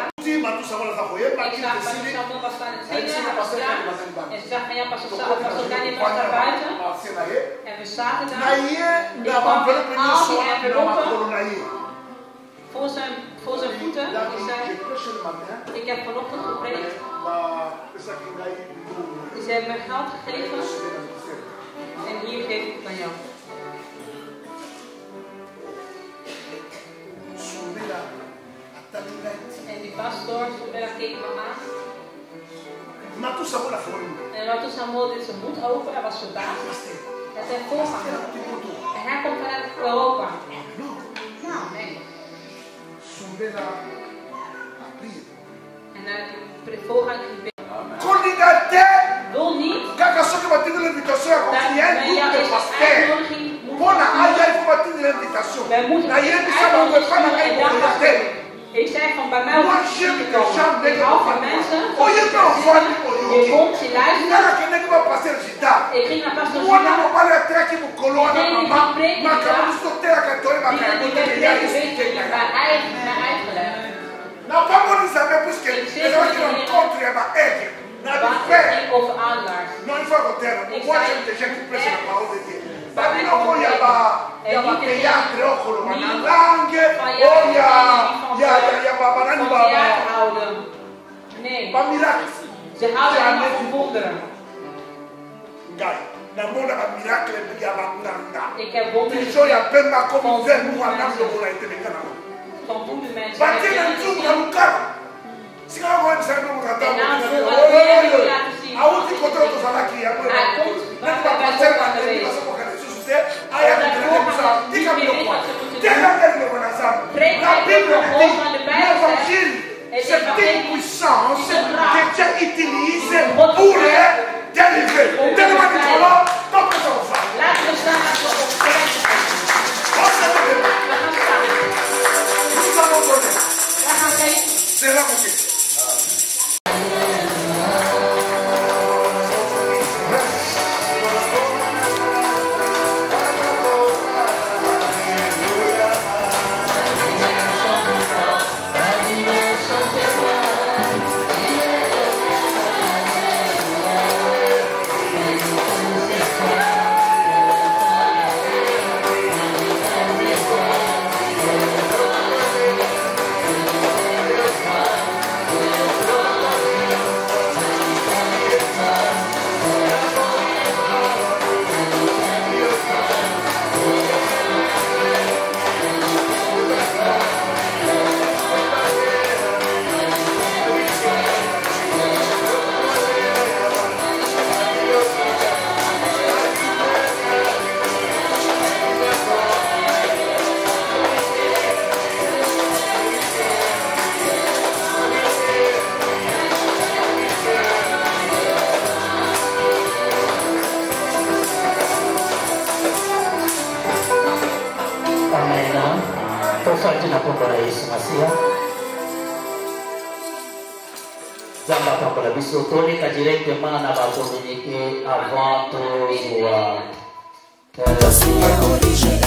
zegt van ja, pas op niet naar buiten. En we zaten daar. Ik kwam al die enveloppen voor zijn voeten. Ik zei, ik heb vanochtend gepreekt. Ze hebben me geld gegeven. En hier geef ik het aan jou. En die pastor, Sumbela keek me aan. En Matou Samuel deed zijn mond open, hij was verbaasd. Hij zei voorganger. En hij komt vanuit Europa. Nou, nee. En de voorganger ging bidden. Wil niet dat jij een uitnodiging moet wij moeten een uitnodiging sturen en dan pas bidden. Ik zei van bij mij hoeft het niet te komen. Ik hou van mensen. Je komt, je luistert. Ik ging naar pastor Zina. Degene die preekt die werd mij uitgelegd. Ik zeg dat je niet over adelaars. Ik zei nee, ze houden niet van wonderen. Ik heb wonderen van woede mensen. C'est une puissance que Dieu utilise pour délivrer. Tellement de talent, donc ça va faire. Nous allons donner. Zamba Papa la biso tonika directement na ba communiquer avant to voir